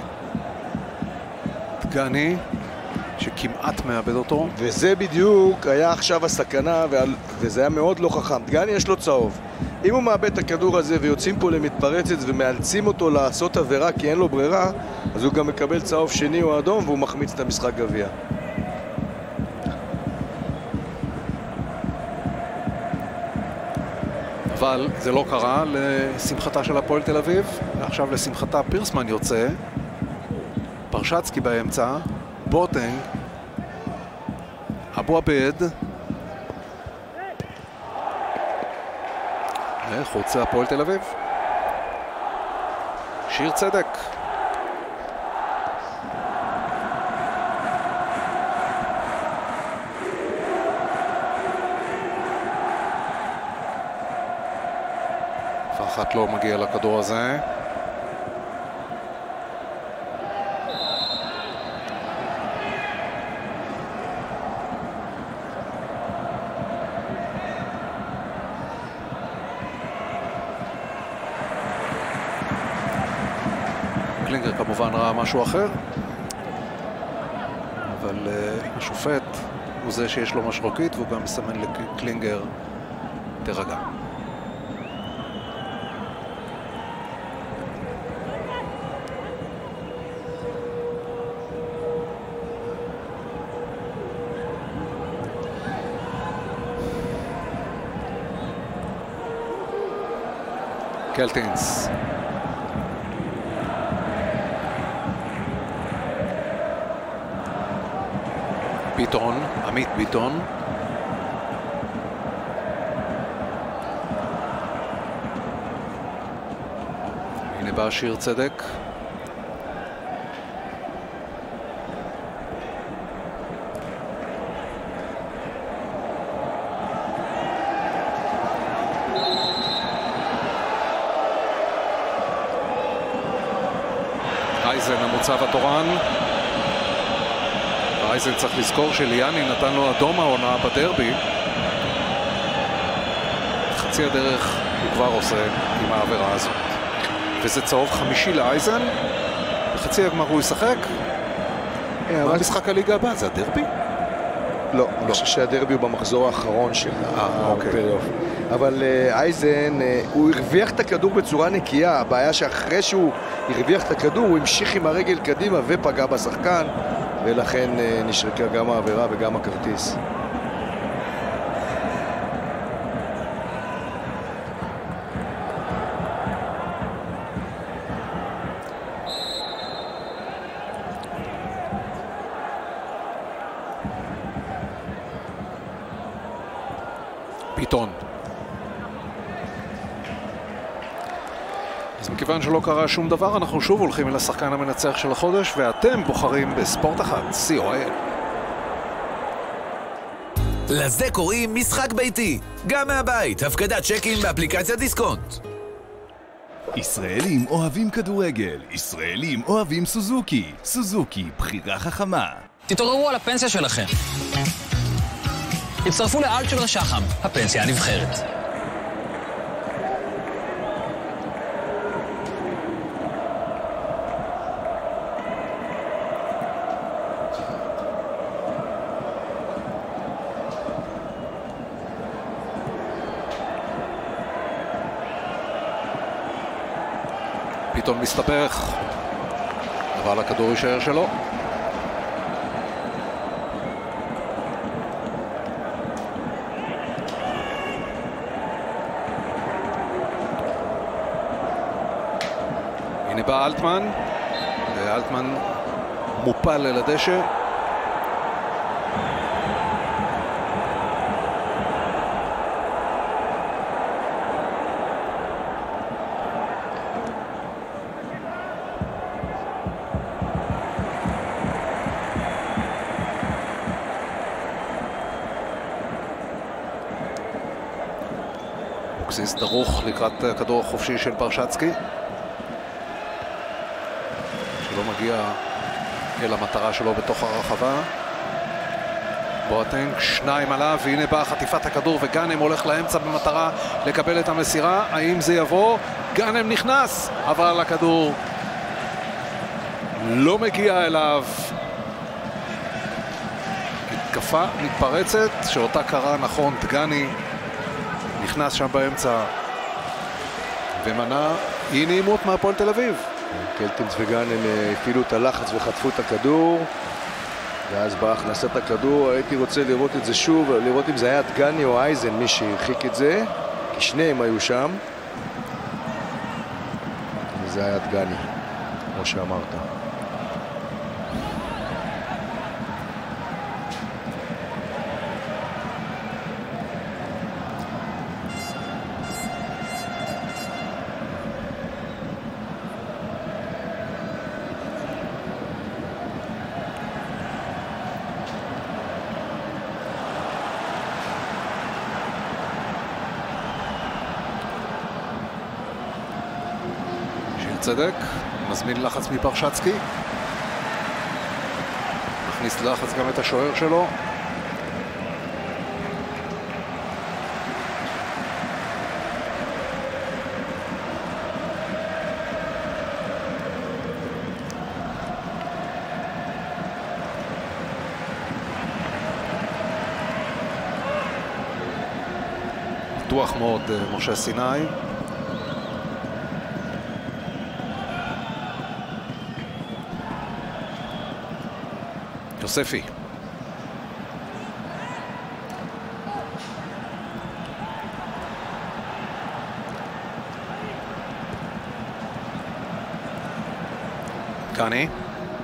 לדגני, שכמעט מאבד אותו. וזה בדיוק היה עכשיו הסכנה, וזה היה מאוד לא חכם. דגני יש לו צהוב. אם הוא מאבד את הכדור הזה ויוצאים פה למתפרצת ומאלצים אותו לעשות עבירה כי אין לו ברירה, אז הוא גם מקבל צהוב שני או אדום והוא מחמיץ את המשחק גביע. אבל זה לא קרה לשמחתה של הפועל תל אביב. ועכשיו לשמחתה פירסמן יוצא, פרשצקי באמצע, בוטנג, אבו עבד, חוץ הפועל תל אביב. שיר צדק. אף אחת לא מגיע לכדור הזה. קלינגר כמובן ראה משהו אחר, אבל השופט הוא זה שיש לו משרוקית, והוא גם מסמן לקלינגר תרגע. קלטינס. ביטון, עמית ביטון. הנה בא שיר צדק. אייזן המוצב התורן. אייזן צריך לזכור שליאני נתן לו אדום העונה בדרבי. חצי הדרך הוא כבר עושה עם העבירה הזאת. וזה צהוב חמישי לאייזן. בחצי הגמר הוא ישחק. מה משחק הליגה הבא? זה הדרבי? לא, אני חושב שהדרבי הוא במחזור האחרון של הפלייאוף. אבל אייזן, הוא הרוויח את הכדור בצורה נקייה. הבעיה שאחרי שהוא הרוויח את הכדור, הוא המשיך עם הרגל קדימה ופגע בשחקן, ולכן נשרקה גם העבירה וגם הכרטיס. ביטון. אז מכיוון שלא קרה שום דבר, אנחנו שוב הולכים אל השחקן המנצח של החודש, ואתם בוחרים בספורט אחד, COIL. לזה קוראים משחק ביתי, גם מהבית, הפקדת צ'קים באפליקציית דיסקונט. ישראלים אוהבים כדורגל, ישראלים אוהבים סוזוקי. סוזוקי, בחירה חכמה. תתעוררו על הפנסיה שלכם. הצטרפו לאלטשולר שחם, הפנסיה הנבחרת. ביטון מסתבך, אבל הכדור יישאר שלו. הנה בא אלטמן, ואלטמן מופל אל הדשא. אבוקסיס דרוך לקראת הכדור החופשי של ברשצקי, שלא מגיע אל המטרה שלו בתוך הרחבה. בואטנג, שניים עליו, והנה באה חטיפת הכדור, וגאנם הולך לאמצע במטרה לקבל את המסירה. האם זה יבוא? גאנם נכנס, אבל הכדור לא מגיע אליו. התקפה מתפרצת שאותה קרא נכון דגני, נכנס שם באמצע ומנע אי נעימות מהפועל תל אביב. קלטינס וגאנם הפעילו את הלחץ וחטפו את הכדור, ואז בהכנסת הכדור הייתי רוצה לראות את זה שוב, לראות אם זה היה דגני או אייזן מי שהרחיק את זה, כי שניהם היו שם, וזה היה דגני, כמו שאמרת. צדק, מזמין לחץ מברשצקי. מכניס לחץ גם את השוער שלו. בטוח מאוד משה סיני. יוספי. קני.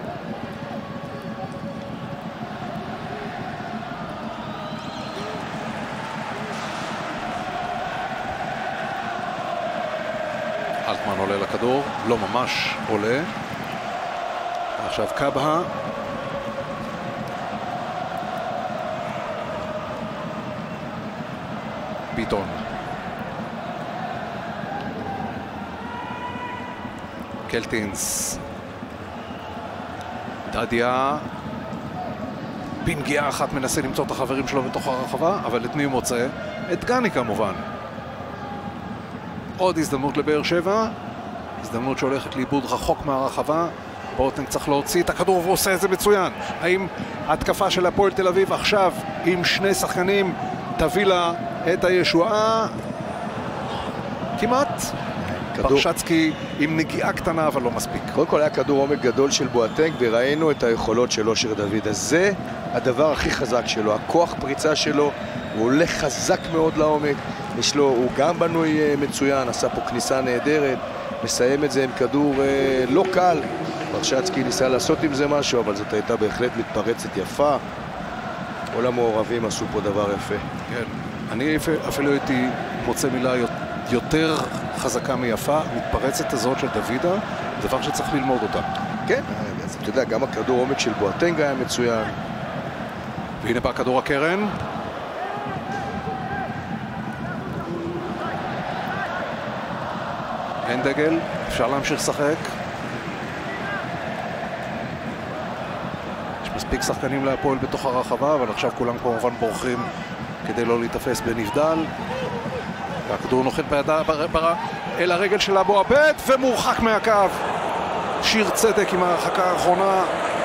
אלטמן עולה לכדור, לא ממש עולה. עכשיו קבהה. ביטון. קלטינס. דדיה. בנגיעה אחת מנסה למצוא את החברים שלו בתוך הרחבה, אבל את מי הוא מוצא? את גני כמובן. עוד הזדמנות לבאר שבע, הזדמנות שהולכת לאיבוד רחוק מהרחבה. בוטנג צריך להוציא את הכדור והוא עושה את זה מצוין. האם התקפה של הפועל תל אביב עכשיו עם שני שחקנים תביא לה את הישועה? כמעט. ברשצקי עם נגיעה קטנה אבל לא מספיק. קודם כל היה כדור עומק גדול של בואטנג וראינו את היכולות של אושר דוד. אז זה הדבר הכי חזק שלו, הכוח פריצה שלו, הוא הולך חזק מאוד לעומק. יש לו, הוא גם בנוי מצוין, עשה פה כניסה נהדרת, מסיים את זה עם כדור לא קל. ברשצקי ניסה לעשות עם זה משהו, אבל זאת הייתה בהחלט מתפרצת יפה. כל המעורבים עשו פה דבר יפה. כן, אני אפילו הייתי מוצא מילה יותר חזקה מיפה, מתפרצת הזאת של דוידה, דבר שצריך ללמוד אותה. כן, אז אתה יודע, גם הכדור עומק של בואטנג היה מצוין. והנה בא כדור הקרן. אין דגל, אפשר להמשיך לשחק. יש מספיק שחקנים להפועל בתוך הרחבה, אבל עכשיו כולם כמובן בורחים כדי לא להתאפס בנבדל. והכדור נוחת אל הרגל של אבו עבד ומורחק מהקו. שיר צדק עם ההרחקה האחרונה.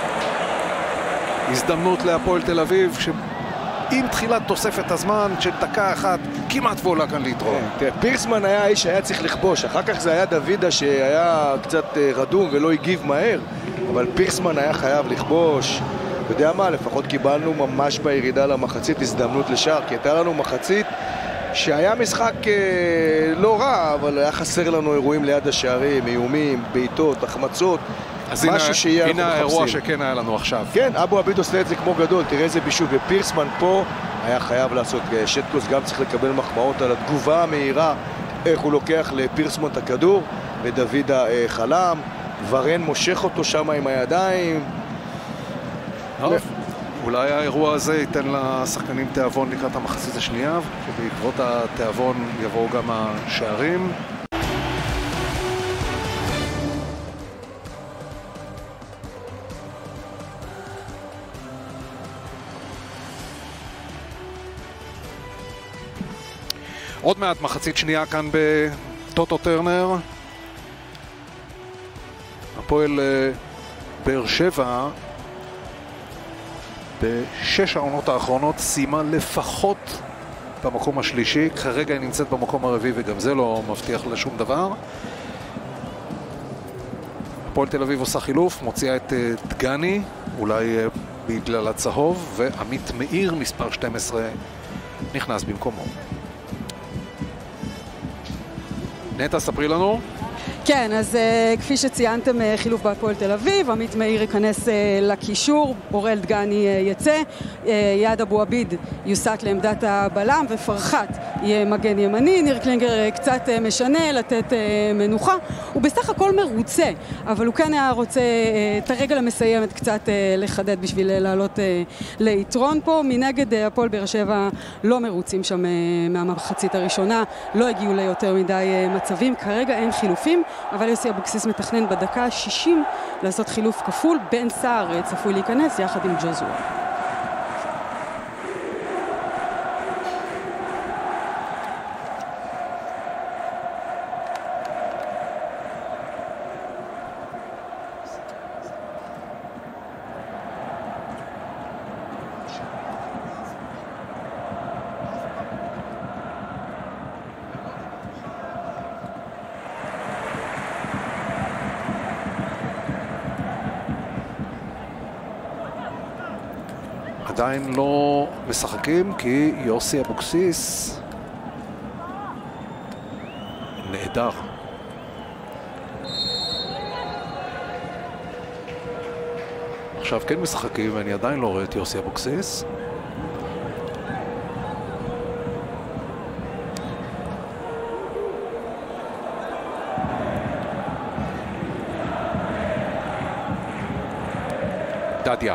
הזדמנות להפועל תל אביב שעם תחילת תוספת הזמן של דקה אחת כמעט ועולה כאן להתראות. פירסמן היה האיש שהיה צריך לכבוש, אחר כך זה היה דוידה שהיה קצת רדום ולא הגיב מהר, אבל פירסמן היה חייב לכבוש. אתה יודע מה, לפחות קיבלנו ממש בירידה למחצית הזדמנות לשער, כי הייתה לנו מחצית שהיה משחק לא רע, אבל היה חסר לנו אירועים ליד השערים, איומים, בעיטות, החמצות. אז הנה האירוע שכן היה לנו עכשיו. כן, אבו עביד עושה את זה כמו גדול, תראה איזה בישול. ופירסמן פה היה חייב לעשות, שטקוס גם צריך לקבל מחמאות על התגובה המהירה, איך הוא לוקח לפירסמן את הכדור, ודוידה חלם, ורן מושך אותו שם עם הידיים. אולי האירוע הזה ייתן לשחקנים תיאבון לקראת המחצית השנייה, שבעקבות התיאבון יבואו גם השערים. עוד מעט מחצית שנייה כאן בטוטו טרנר. הפועל באר שבע בשש העונות האחרונות סיימה לפחות במקום השלישי. כרגע היא נמצאת במקום הרביעי וגם זה לא מבטיח לשום דבר. הפועל תל אביב עושה חילוף, מוציאה את דגני, אולי בגלל הצהוב, ועמית מאיר מספר 12 נכנס במקומו. נטע, ספרי לנו. כן, אז כפי שציינתם, חילוף בהפועל תל אביב, עמית מאיר ייכנס לקישור, בורל דגני יצא, יעד אבו עביד יוסט לעמדת הבלם, ופרחת יהיה מגן ימני, ניר קלינגר קצת משנה, לתת מנוחה. הוא בסך הכל מרוצה, אבל הוא כן היה רוצה את הרגל המסיימת קצת לחדד בשביל לעלות ליתרון פה. מנגד הפועל באר שבע לא מרוצים שם מהמחצית הראשונה, לא הגיעו ליותר מדי מצבים, כרגע אין חילופים, אבל יוסי אבוקסיס מתכנן בדקה 60 לעשות חילוף כפול, בן סער צפוי להיכנס יחד עם ג'וזו. עדיין לא משחקים כי יוסי אבוקסיס נהדר. עכשיו כן משחקים ואני עדיין לא רואה את יוסי אבוקסיס. דדיה.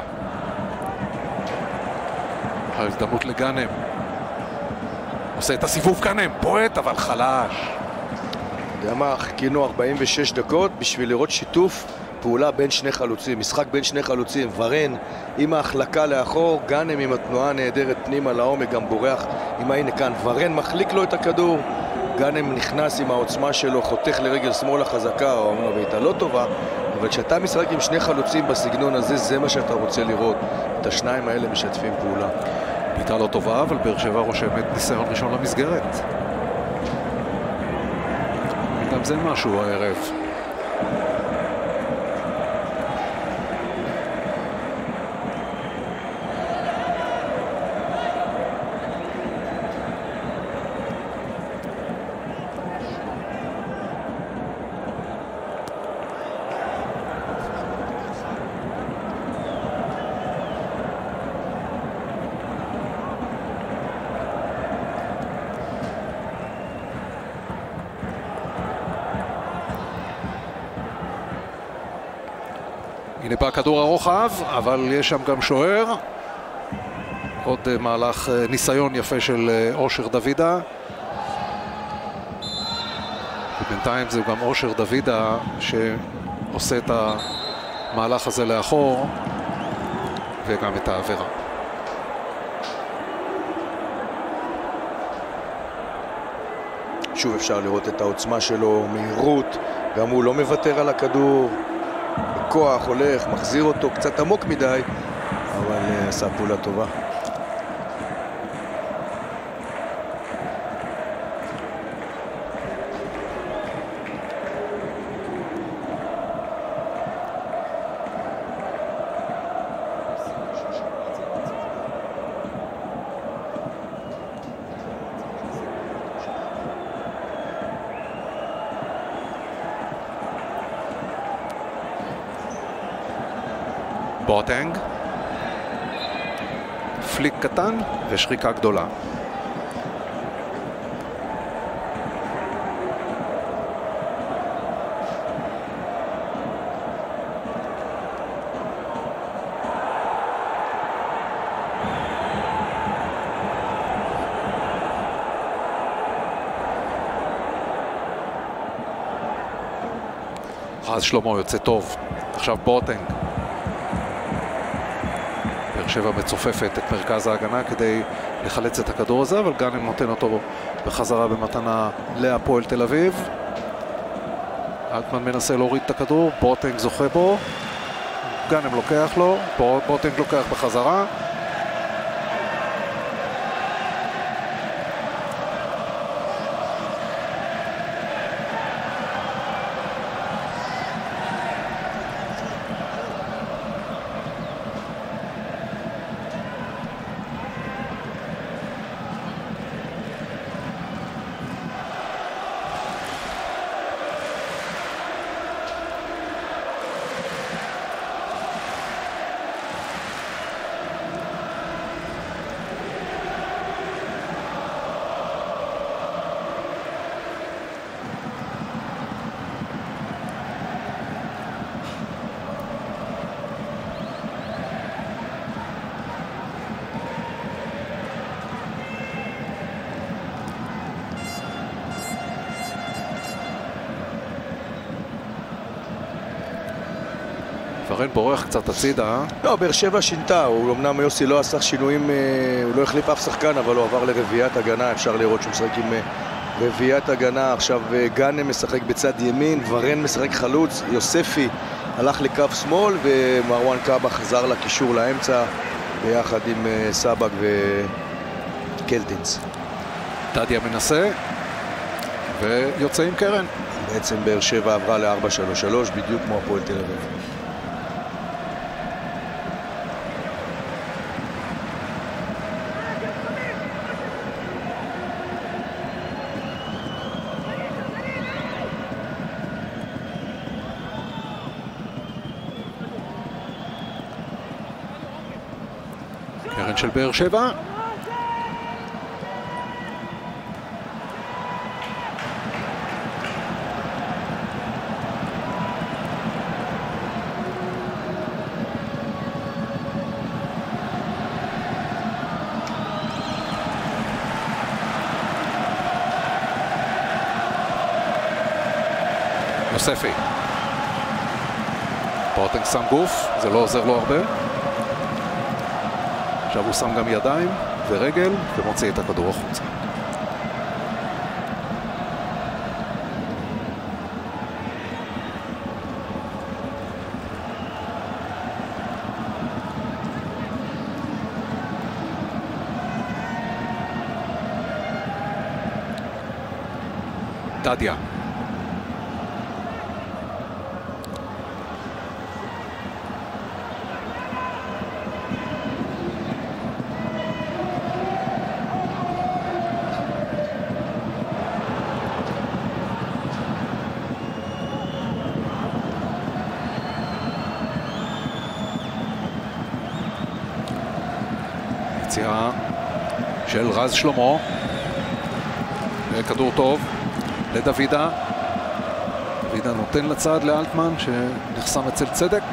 ההזדמנות לגנם. עושה את הסיבוב גנם, פועט אבל חלש. יודע מה, חיכינו 46 דקות בשביל לראות שיתוף פעולה בין שני חלוצים, משחק בין שני חלוצים, ורן עם ההחלקה לאחור, גנם עם התנועה הנהדרת פנימה לעומק, גם בורח עם הנה כאן, ורן מחליק לו את הכדור, גנם נכנס עם העוצמה שלו, חותך לרגל שמאל החזקה, או אומר בעיטה לא טובה, אבל כשאתה משחק עם שני חלוצים בסגנון הזה, זה מה שאתה רוצה לראות, את השניים האלה משתפים פעולה. בעיטה לא טובה, אבל באר שבע רושמת ניסיון ראשון למסגרת. גם זה משהו הערב. הנה בא כדור הרוחב, אבל יש שם גם שוער. עוד מהלך ניסיון יפה של אושר דוידה. ובינתיים זהו גם אושר דוידה שעושה את המהלך הזה לאחור וגם את העבירה. שוב אפשר לראות את העוצמה שלו, מהירות, גם הוא לא מוותר על הכדור. כוח, הולך, מחזיר אותו קצת עמוק מדי, אבל עשה פעולה טובה. בוטנג, פליק קטן ושריקה גדולה. רז שלמה יוצא טוב, עכשיו בוטנג. באר שבע מצופפת את מרכז ההגנה כדי לחלץ את הכדור הזה, אבל גאנם נותן אותו בחזרה במתנה להפועל תל אביב. אלטמן מנסה להוריד את הכדור, בוטנג זוכה בו, גאנם לוקח לו, בוטנג לוקח בחזרה. ורן בורח קצת הצידה. לא, באר שבע שינתה, הוא אמנם יוסי לא עשה שינויים, הוא לא החליף אף שחקן, אבל הוא עבר לרביעיית הגנה, אפשר לראות שהוא משחק עם רביעיית הגנה. עכשיו גאנם משחק בצד ימין, ורן משחק חלוץ, יוספי הלך לקו שמאל, ומרואן קאבה חזר לקישור לאמצע, ביחד עם סבק וקלטינס. דדיה מנסה, ויוצא עם קרן. בעצם באר שבע עברה ל-4-3-3, בדיוק כמו הפועל תל אביב. קרן של באר שבע. יוספי. פורטנג שם גוף, זה לא עוזר לו הרבה. עכשיו הוא שם גם ידיים ורגל ומוציא את הכדור החוצה. דדיה. יציאה של רז שלמה, כדור טוב לדוידה. דוידה נותן לצד לאלטמן שנחסם אצל צדק.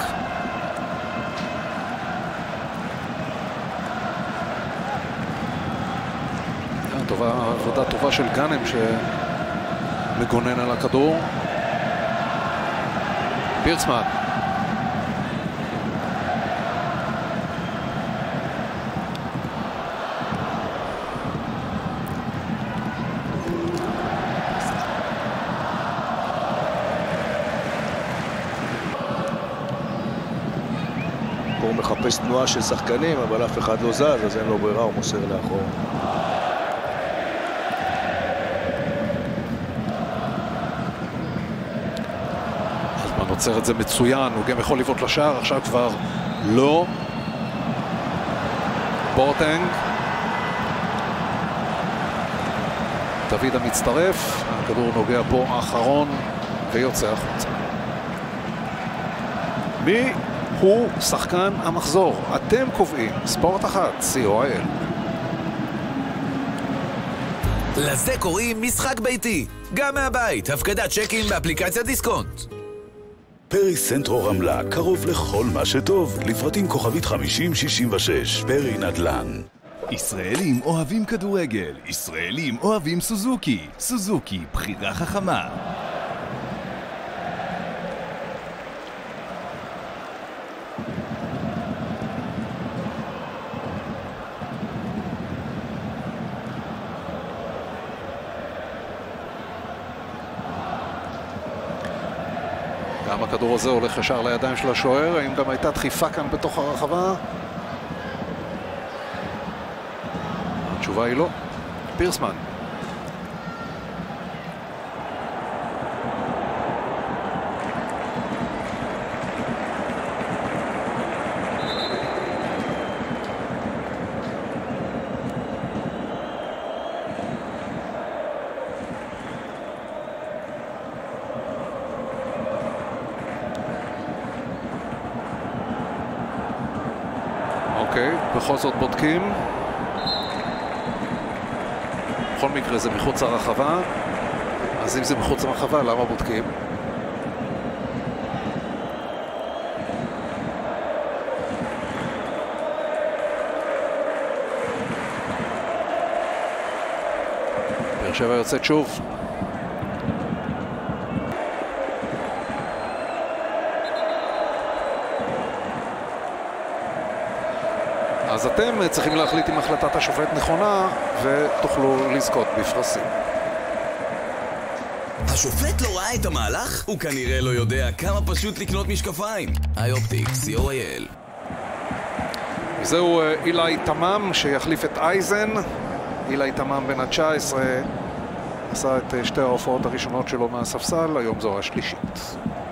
עבודה טובה של גאנם שמגונן על הכדור. פירצמן. הוא מחפש תנועה של שחקנים, אבל אף אחד לא זז, אז אין לו ברירה, הוא מוסר לאחור. אלטמן עוצר את זה מצוין, הוא גם יכול לבעוט לשער, עכשיו כבר לא. בורטנג. דוידה מצטרף, הכדור נוגע פה האחרון ויוצא החוצה. מי הוא שחקן המחזור? אתם קובעים. ספורט 1, co.il. לזה קוראים משחק ביתי. גם מהבית, הפקדת צ'קים באפליקציית דיסקונט. פרי סנטרו רמלה, קרוב לכל מה שטוב, לפרטים כוכבית 5066, פרי נדל"ן. ישראלים אוהבים כדורגל, ישראלים אוהבים סוזוקי. סוזוקי, בחירה חכמה. גם הכדור הזה הולך ישר לידיים של השוער. האם גם הייתה דחיפה כאן בתוך הרחבה? התשובה היא לא. פירסמן. אוקיי, בכל זאת בודקים. בכל מקרה זה מחוץ לרחבה, אז אם זה מחוץ לרחבה, למה בודקים? באר שבע יוצאת שוב. אז אתם צריכים להחליט אם החלטת השופט נכונה ותוכלו לזכות בפרסים. השופט לא ראה את המהלך? הוא כנראה לא יודע כמה פשוט לקנות משקפיים. איי-אופטיקס, co.il. זהו אילי תמם שיחליף את אייזן. אילי תמם בן ה-19 עשה את שתי ההופעות הראשונות שלו מהספסל, היום זו השלישית.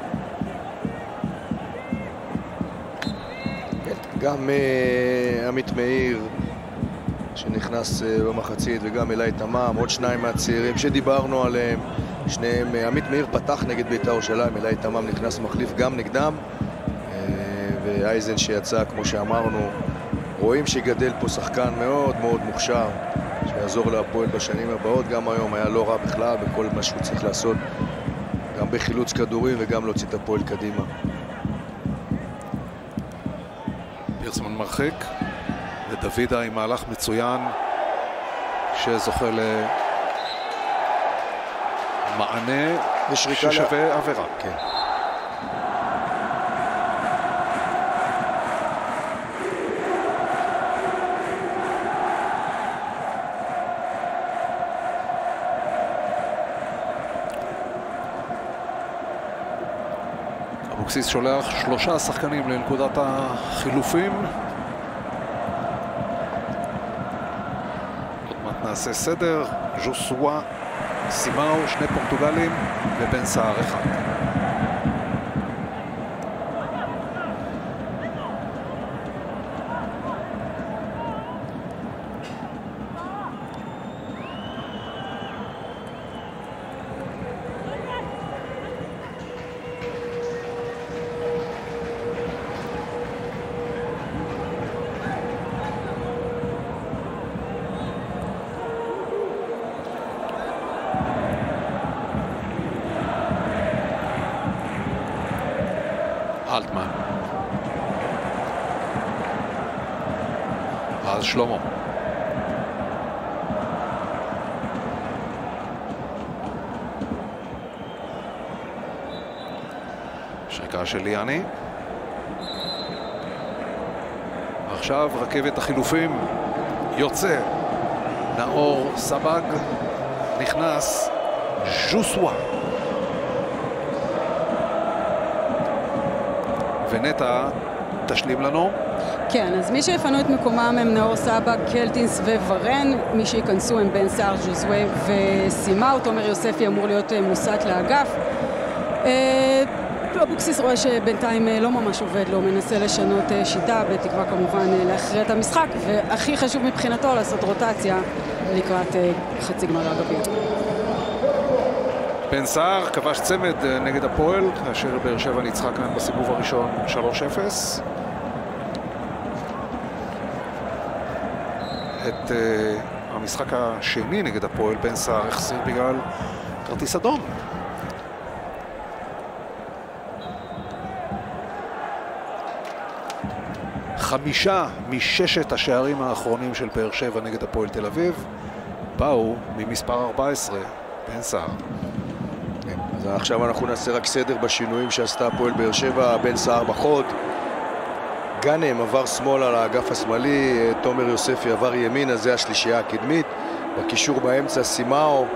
גם עמית מאיר שנכנס במחצית וגם אילי תמם, עוד שניים מהצעירים שדיברנו עליהם, שניהם, עמית מאיר פתח נגד בית"ר ירושלים, אילי תמם נכנס מחליף גם נגדם, ואייזן שיצא, כמו שאמרנו, רואים שגדל פה שחקן מאוד מאוד מוכשר שיעזור להפועל בשנים הבאות. גם היום היה לא רע בכלל בכל מה שהוא צריך לעשות, גם בחילוץ כדורים וגם להוציא את הפועל קדימה. פירסמן מרחיק ודוידה עם מהלך מצוין שזוכה למענה ששווה עבירה. כן. אבוקסיס שולח 3 שחקנים לנקודת החילופים. עוד מעט נעשה סדר. ז'וסווה, סימאו, 2 פורטוגלים ובן סער 1. אלטמן. אז שלמה. שריקה של ליאני. עכשיו רכבת החילופים. יוצא נאור סבג. נכנס ז'וסווה. ונטע תשלים לנו. כן, אז מי שיפנו את מקומם הם נאור סבג, קלטינס וורן. מי שיכנסו הם בן סער, ז'וזווה וסימאו. תומר יוספי אמור להיות מוסט לאגף. אבוקסיס רואה שבינתיים לא ממש עובד לו, מנסה לשנות שיטה, בתקווה כמובן להכריע את המשחק, והכי חשוב מבחינתו לעשות רוטציה לקראת חצי גמר הגביע. בן סער כבש צמד נגד הפועל, כאשר באר שבע ניצחה כאן בסיבוב הראשון 3-0. את המשחק השני נגד הפועל בן סער החסיר בגלל כרטיס אדום. חמישה מששת השערים האחרונים של באר שבע נגד הפועל תל אביב באו ממספר 14, בן סער. אז עכשיו אנחנו נעשה רק סדר בשינויים שעשתה הפועל באר שבע. בן סער בחוד, גאנם עבר שמאלה לאגף השמאלי, תומר יוספי עבר ימינה, זה השלישייה הקדמית. בקישור באמצע סימאו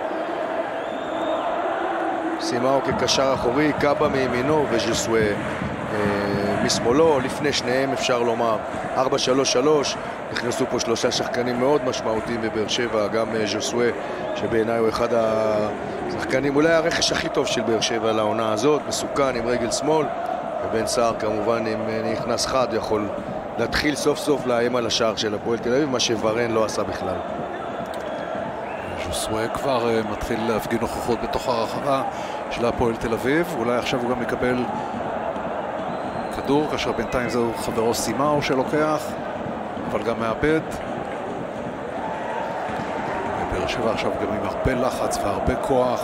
כקשר אחורי, קאבה מימינו וז'וסווה משמאלו. לפני שניהם אפשר לומר 4-3-3. נכנסו פה 3 שחקנים מאוד משמעותיים בבאר שבע, גם ז'וסווה שבעיניי הוא אחד השחקנים, אולי הרכש הכי טוב של באר שבע לעונה הזאת, מסוכן עם רגל שמאל, ובן סער כמובן אם נכנס חד יכול להתחיל סוף סוף לאיים על השער של הפועל תל אביב, מה שוורן לא עשה בכלל. ז'וסווה כבר מתחיל להפגין נוכחות בתוך הרחבה של הפועל תל אביב, אולי עכשיו הוא גם מקבל כדור, כאשר בינתיים זהו חברו סימאו שלוקח, אבל גם מאבד. ובאר שבע עכשיו גם עם הרבה לחץ והרבה כוח.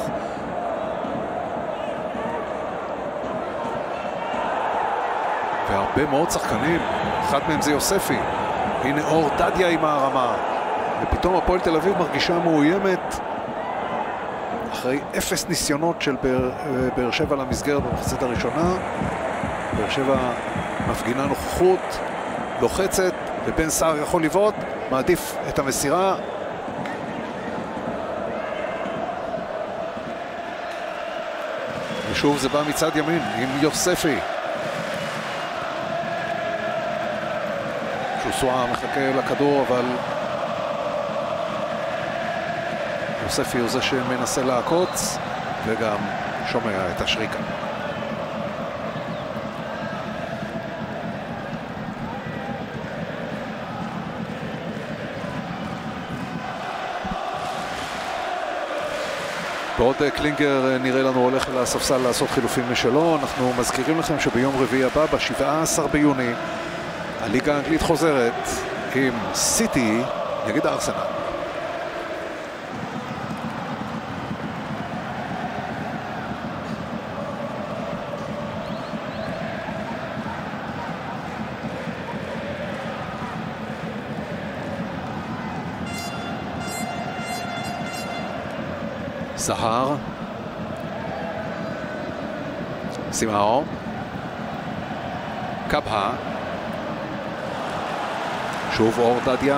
והרבה מאוד שחקנים, אחד מהם זה יוספי. הנה אור דדיה עם הרמה. ופתאום הפועל תל אביב מרגישה מאוימת אחרי 0 ניסיונות של באר שבע למסגרת במחצית הראשונה. באר שבע מפגינה נוכחות, לוחצת, ובן סער יכול לבעוט, מעדיף את המסירה. ושוב זה בא מצד ימין עם יוספי. שוסואה מחכה לכדור, אבל יוספי הוא זה שמנסה לעקוץ וגם שומע את השריקה. בעוד קלינגר נראה לנו הולך לספסל לעשות חילופים משלו. אנחנו מזכירים לכם שביום רביעי הבא, ב-17 ביוני, הליגה האנגלית חוזרת עם סיטי נגד ארסנל. זהר, סימאו, קבהה, שוב אור דדיה,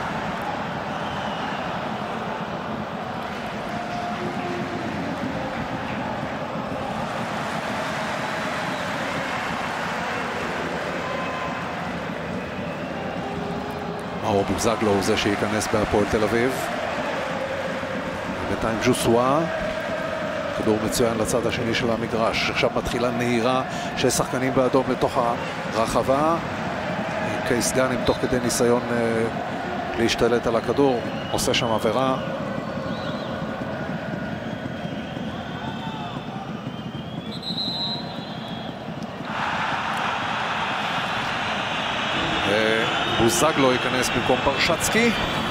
מאור בוזגלו הוא זה שייכנס בהפועל תל אביב. בינתיים ז'וסואה, כדור מצוין לצד השני של המגרש. עכשיו מתחילה נהירה של שחקנים באדום לתוך הרחבה. קייס גאנים תוך כדי ניסיון להשתלט על הכדור, עושה שם עבירה. בוזגלו ייכנס במקום ברשצקי.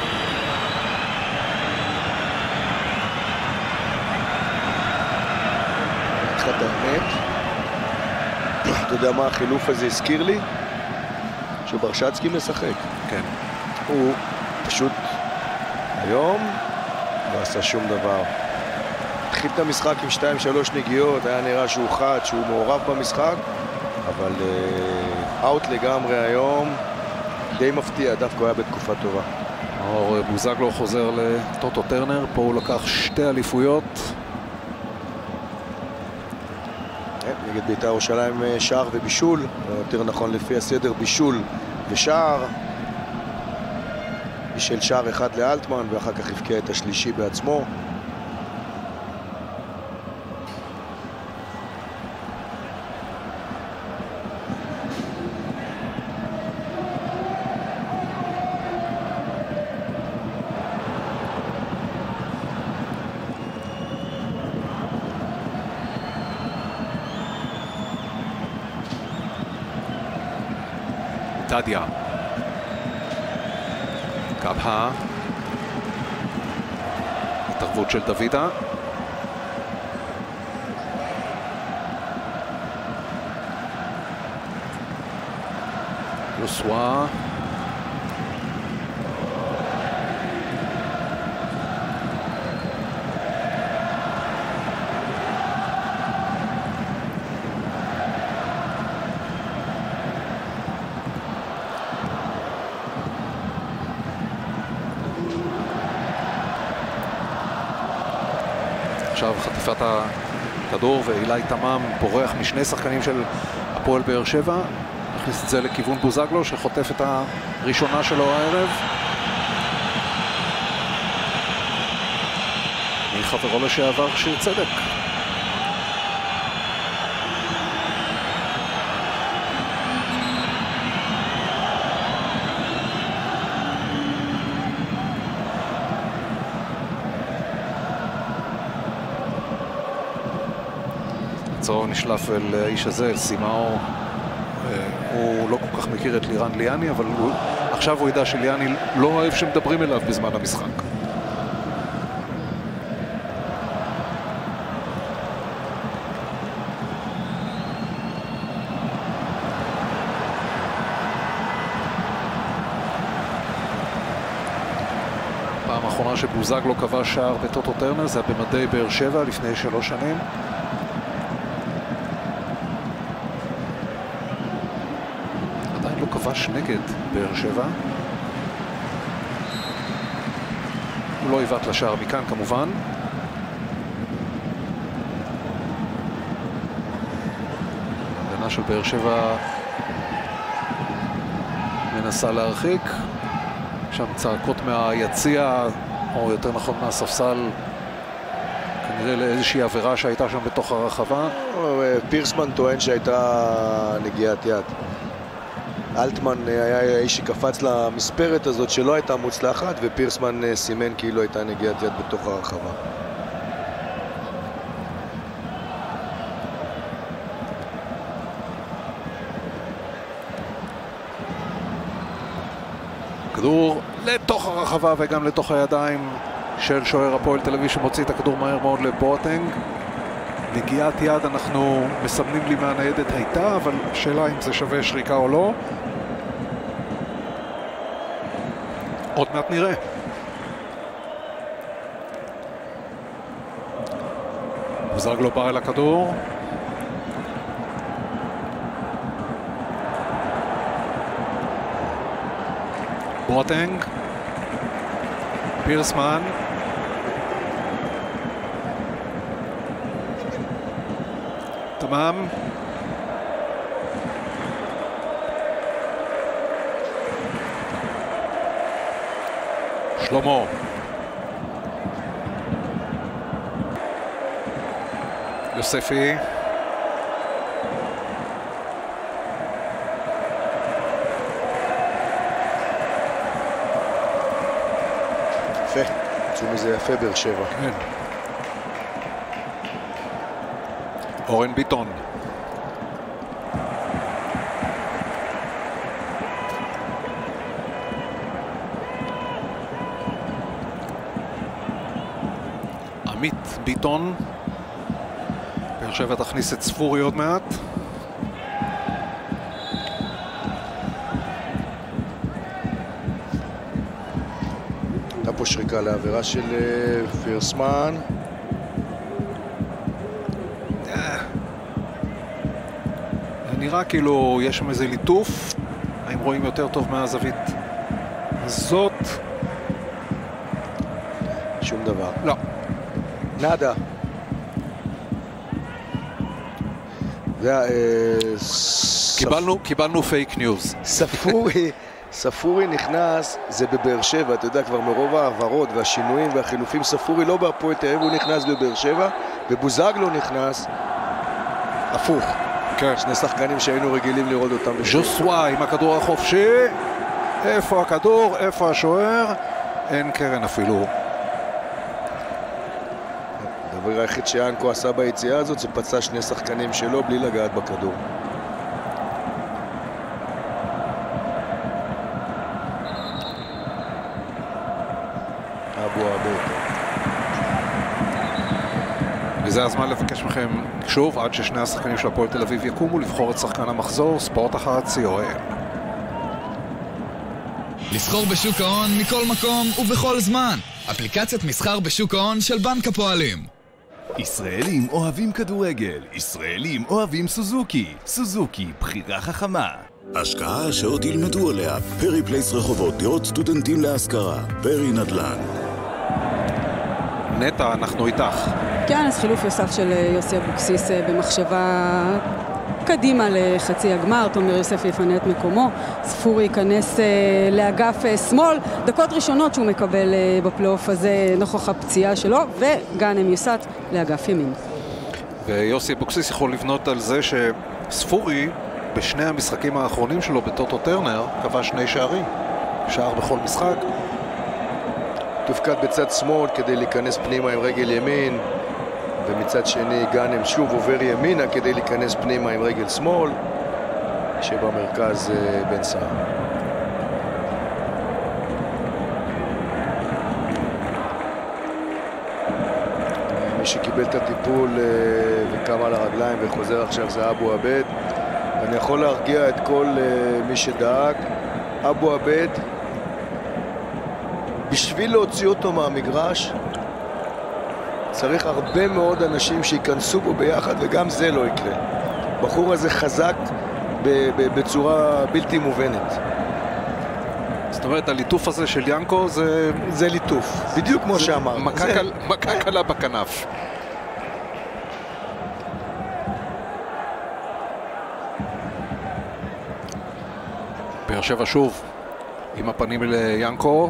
אתה יודע מה החילוף הזה הזכיר לי? שברשצקי משחק. כן. הוא פשוט היום לא עשה שום דבר. התחיל את המשחק עם 2-3 נגיעות, היה נראה שהוא חד, שהוא מעורב במשחק, אבל אאוט לגמרי היום, די מפתיע, דווקא הוא היה בתקופה טובה. בוזגלו חוזר לטוטו טרנר, פה הוא לקח 2 אליפויות. נגד בית"ר ירושלים שער ובישול, יותר נכון לפי הסדר בישול ושער. בישל שער אחד לאלטמן ואחר כך הבקיע את השלישי בעצמו. דדיה, קבהה, התערבות של דוידה, יוסואה, עכשיו חטיפת הכדור ואילי תמם בורח משני שחקנים של הפועל באר שבע, מכניס את זה לכיוון בוזגלו שחוטף את הראשונה שלו הערב. מחברו לשעבר שיר צדק. צור נשלף אל האיש הזה, אל סימאו. הוא לא כל כך מכיר את לירן ליאני, אבל עכשיו הוא ידע שליאני לא אוהב שמדברים אליו בזמן המשחק. פעם האחרונה שבוזגלו כבש שער בטוטו טרנר זה היה במדי באר שבע לפני 3 שנים. כבש נגד באר שבע. הוא לא עיוות לשער מכאן כמובן. הגנה של באר שבע מנסה להרחיק. שם צעקות מהיציע, או יותר נכון מהספסל, כנראה לאיזושהי עבירה שהייתה שם בתוך הרחבה. פירסמן טוען שהייתה נגיעת יד. אלטמן היה האיש שקפץ למספרת הזאת שלא הייתה מוצלחת, ופירסמן סימן כאילו הייתה נגיעת יד בתוך הרחבה. כדור לתוך הרחבה וגם לתוך הידיים של שוער הפועל תל אביב, שמוציא את הכדור מהר מאוד לבואטנג. נגיעת יד אנחנו מסמנים לי מהניידת הייתה, אבל שאלה אם זה שווה שריקה או לא. עוד מעט נראה. בוזגלו בא אל הכדור. בואטנג. פירסמן. תמם. שלמה. יוספי. יפה, יצאו מזה יפה באר שבע. כן. אורן ביטון. עמית ביטון. באר שבע תכניס את ספורי עוד מעט. הייתה פה שריקה לעבירה של פירסמן. נראה כאילו יש שם איזה ליטוף. האם רואים יותר טוב מהזווית הזאת? שום דבר. לא. נאדה. קיבלנו פייק ניוז. ספורי נכנס, זה בבאר שבע, אתה יודע, כבר מרוב העברות והשינויים והחילופים, ספורי לא בהפועל תל אביב, הוא נכנס בבאר שבע, ובוזגלו נכנס הפוך. כן. שני שחקנים שהיינו רגילים לראות אותם ז'וסווה עם הכדור החופשי. איפה הכדור? איפה השוער? אין קרן אפילו. הדבר היחיד שיאנקו עשה ביציאה הזאת זה פצע שני שחקנים שלו בלי לגעת בכדור. אבו עבד. וזה הזמן לבקש מכם שוב, עד ששני השחקנים של הפועל תל אביב יקומו, לבחור את שחקן המחזור, ספורט 1 co.il. לסחור בשוק ההון מכל מקום ובכל זמן. אפליקציית מסחר בשוק ההון של בנק הפועלים. ישראלים אוהבים כדורגל, ישראלים אוהבים סוזוקי. סוזוקי, בחירה חכמה. השקעה שעוד ילמדו עליה. פרי פלייס רחובות, דירות סטודנטים להשכרה. פרי נדל"ן. נטע, אנחנו איתך. כן, אז חילוף יוסף של יוסי אבוקסיס במחשבה קדימה לחצי הגמר. תומר יוסף יפנה את מקומו, ספורי ייכנס לאגף שמאל. דקות ראשונות שהוא מקבל בפלייאוף הזה נוכח הפציעה שלו, וגאנם יוסט לאגף ימין. ויוסי אבוקסיס יכול לבנות על זה שספורי בשני המשחקים האחרונים שלו בטוטו טרנר כבש 2 שערים, שער בכל משחק. תופקד בצד שמאל כדי להיכנס פנימה עם רגל ימין, ומצד שני גאנם שוב עובר ימינה כדי להיכנס פנימה עם רגל שמאל, שבמרכז בן סער. מי שקיבל את הטיפול וקם על הרגליים וחוזר עכשיו זה אבו עבד. אני יכול להרגיע את כל מי שדאג. אבו עבד, בשביל להוציא אותו מהמגרש צריך הרבה מאוד אנשים שיכנסו בו ביחד, וגם זה לא יקרה. בחור הזה חזק, בצורה בלתי מובנת. זאת אומרת, הליטוף הזה של ינקו זה ליטוף, בדיוק כמו שאמרת. מכה קלה בכנף. באר שבע שוב עם הפנים ליאנקו.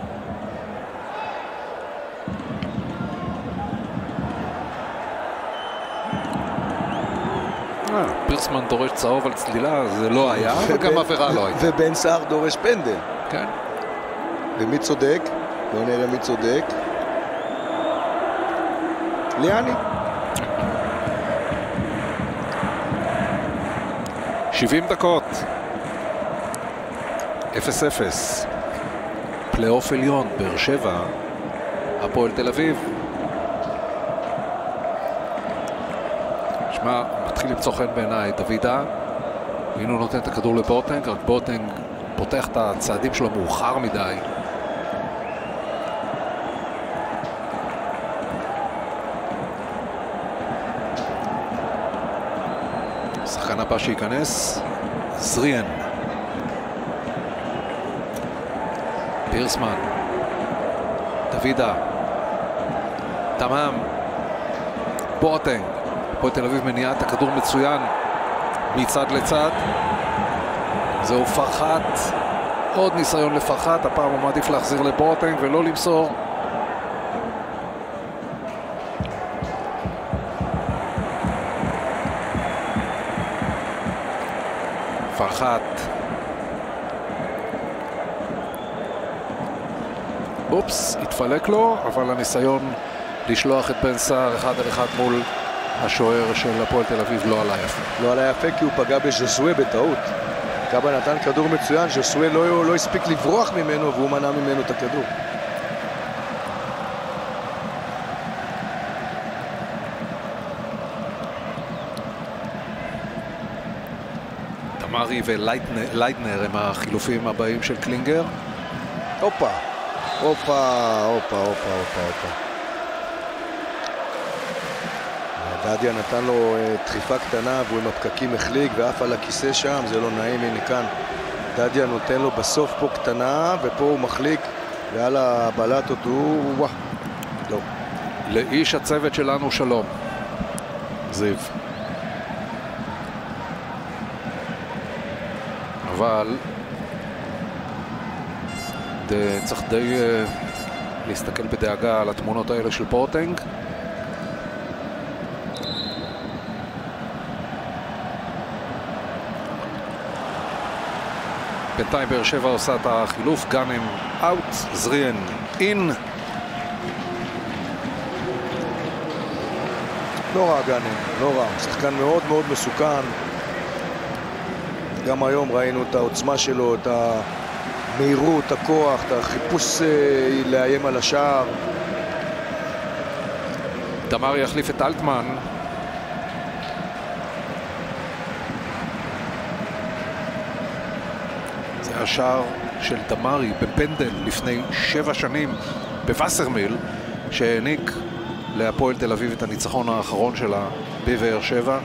פירסמן דורש צהוב על צלילה, זה לא היה, וגם עבירה לא הייתה. ובן סער דורש פנדל. כן. ומי צודק? בואו נראה מי צודק. ליאני. 70 דקות. 0-0. פלייאוף עליון, באר שבע, הפועל תל אביב. שמע, מתחיל למצוא חן בעיניי, דוידה. הנה הוא נותן את הכדור לבוטנג, רק בוטנג פותח את הצעדים שלו מאוחר מדי. השחקן הבא שייכנס, זריאן. פירסמן. דוידה. תמם. בוטנג. הפועל תל אביב מניעה את הכדור מצוין מצד לצד. זהו פרחת, עוד ניסיון לפרחת, הפעם הוא מעדיף להחזיר לבוטנג ולא למסור. פרחת. אופס, התפלק לו, אבל הניסיון לשלוח את בן סער 1-1 מול השוער של הפועל תל אביב לא עלה יפה. לא עלה יפה כי הוא פגע בז'וסווה בטעות. קאבה נתן כדור מצוין, ז'וסווה לא הספיק לברוח ממנו והוא מנע ממנו את הכדור. תמרי ולייטנר הם החילופים הבאים של קלינגר. הופה. דדיה נתן לו דחיפה קטנה והוא עם הפקקים החליק ואף על הכיסא שם, זה לא נעים. הנה כאן דדיה נותן לו בסוף פה קטנה ופה הוא מחליק ועל הבלטות הוא לא. לאיש הצוות שלנו שלום זיו, אבל צריך די להסתכל בדאגה על התמונות האלה של בוטנג. בינתיים באר שבע עושה את החילוף, גאנם אאוט, זריאן אין. לא רע גאנם, לא רע, שחקן מאוד מאוד מסוכן. גם היום ראינו את העוצמה שלו, את המהירות, הכוח, את החיפוש לאיים על השער. דמרי יחליף את אלטמן. זה השער של דמרי בפנדל לפני 7 שנים בווסרמיל, שהעניק להפועל תל אביב את הניצחון האחרון שלה בבאר שבע.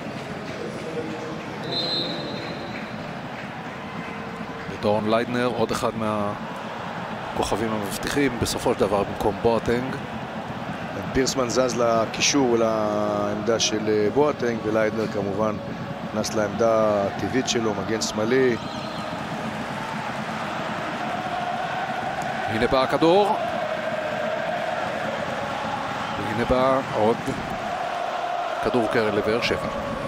דורון ליידנר, עוד אחד מהכוכבים המבטיחים, בסופו של דבר במקום בואטנג. פירסמן זז לקישור לעמדה של בואטנג, וליידנר כמובן נכנס לעמדה הטבעית שלו, מגן שמאלי. הנה בא הכדור. והנה בא עוד כדור קרן לבאר שבע.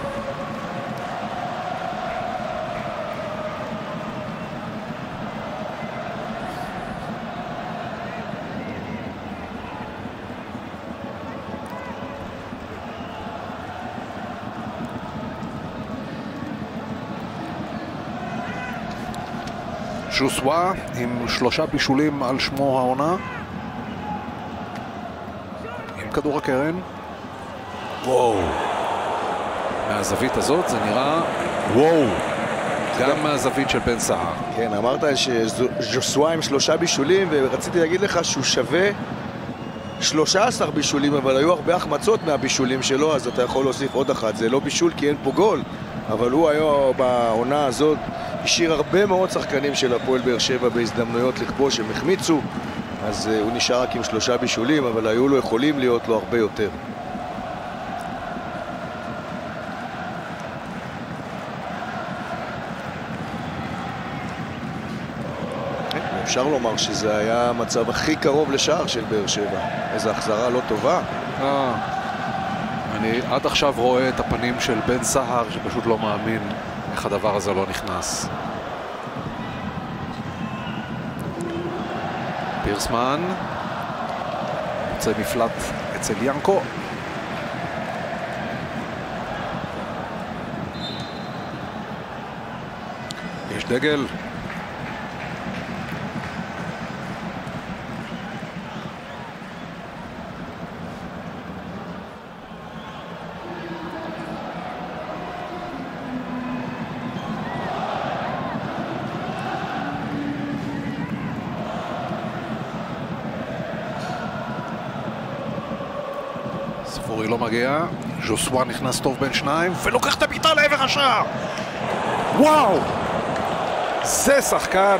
ז'וסווה עם 3 בישולים על שמו העונה. עם כדור הקרן. וואו. מהזווית הזאת זה נראה וואו. גם מהזווית של בן סער. כן, אמרת שז'וסווה עם 3 בישולים, ורציתי להגיד לך שהוא שווה 13 בישולים, אבל היו הרבה החמצות מהבישולים שלו, אז אתה יכול להוסיף עוד אחת. זה לא בישול כי אין פה גול, אבל הוא היום בעונה הזאת השאיר הרבה מאוד שחקנים של הפועל באר שבע בהזדמנויות לכבוש, הם החמיצו, אז הוא נשאר רק עם 3 בישולים, אבל היו לו יכולים להיות לו הרבה יותר. אפשר לומר שזה היה המצב הכי קרוב לשער של באר שבע. איזו החזרה לא טובה. אני עד עכשיו רואה את הפנים של בן סהר שפשוט לא מאמין איך הדבר הזה לא נכנס. פירסמן יוצא מפלט אצל ינקו. יש דגל. ספורי לא מגיע, ז'וסווה נכנס טוב בין שניים ולוקח את הביתה לעבר השער. וואו, זה שחקן.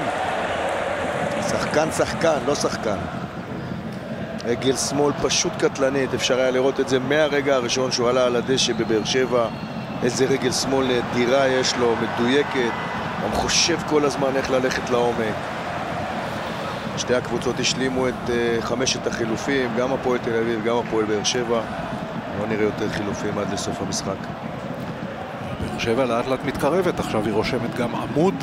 שחקן, לא שחקן. רגל שמאל פשוט קטלנית, אפשר היה לראות את זה מהרגע הראשון שהוא עלה על הדשא בבאר שבע. איזה רגל שמאל נדירה יש לו, מדויקת, גם חושב כל הזמן איך ללכת לעומק. שתי הקבוצות השלימו את 5 החילופים, גם הפועל תל אביב, גם הפועל באר שבע. לא נראה יותר חילופים עד לסוף המשחק. באר שבע לאט לאט מתקרבת, עכשיו היא רושמת גם עמוד.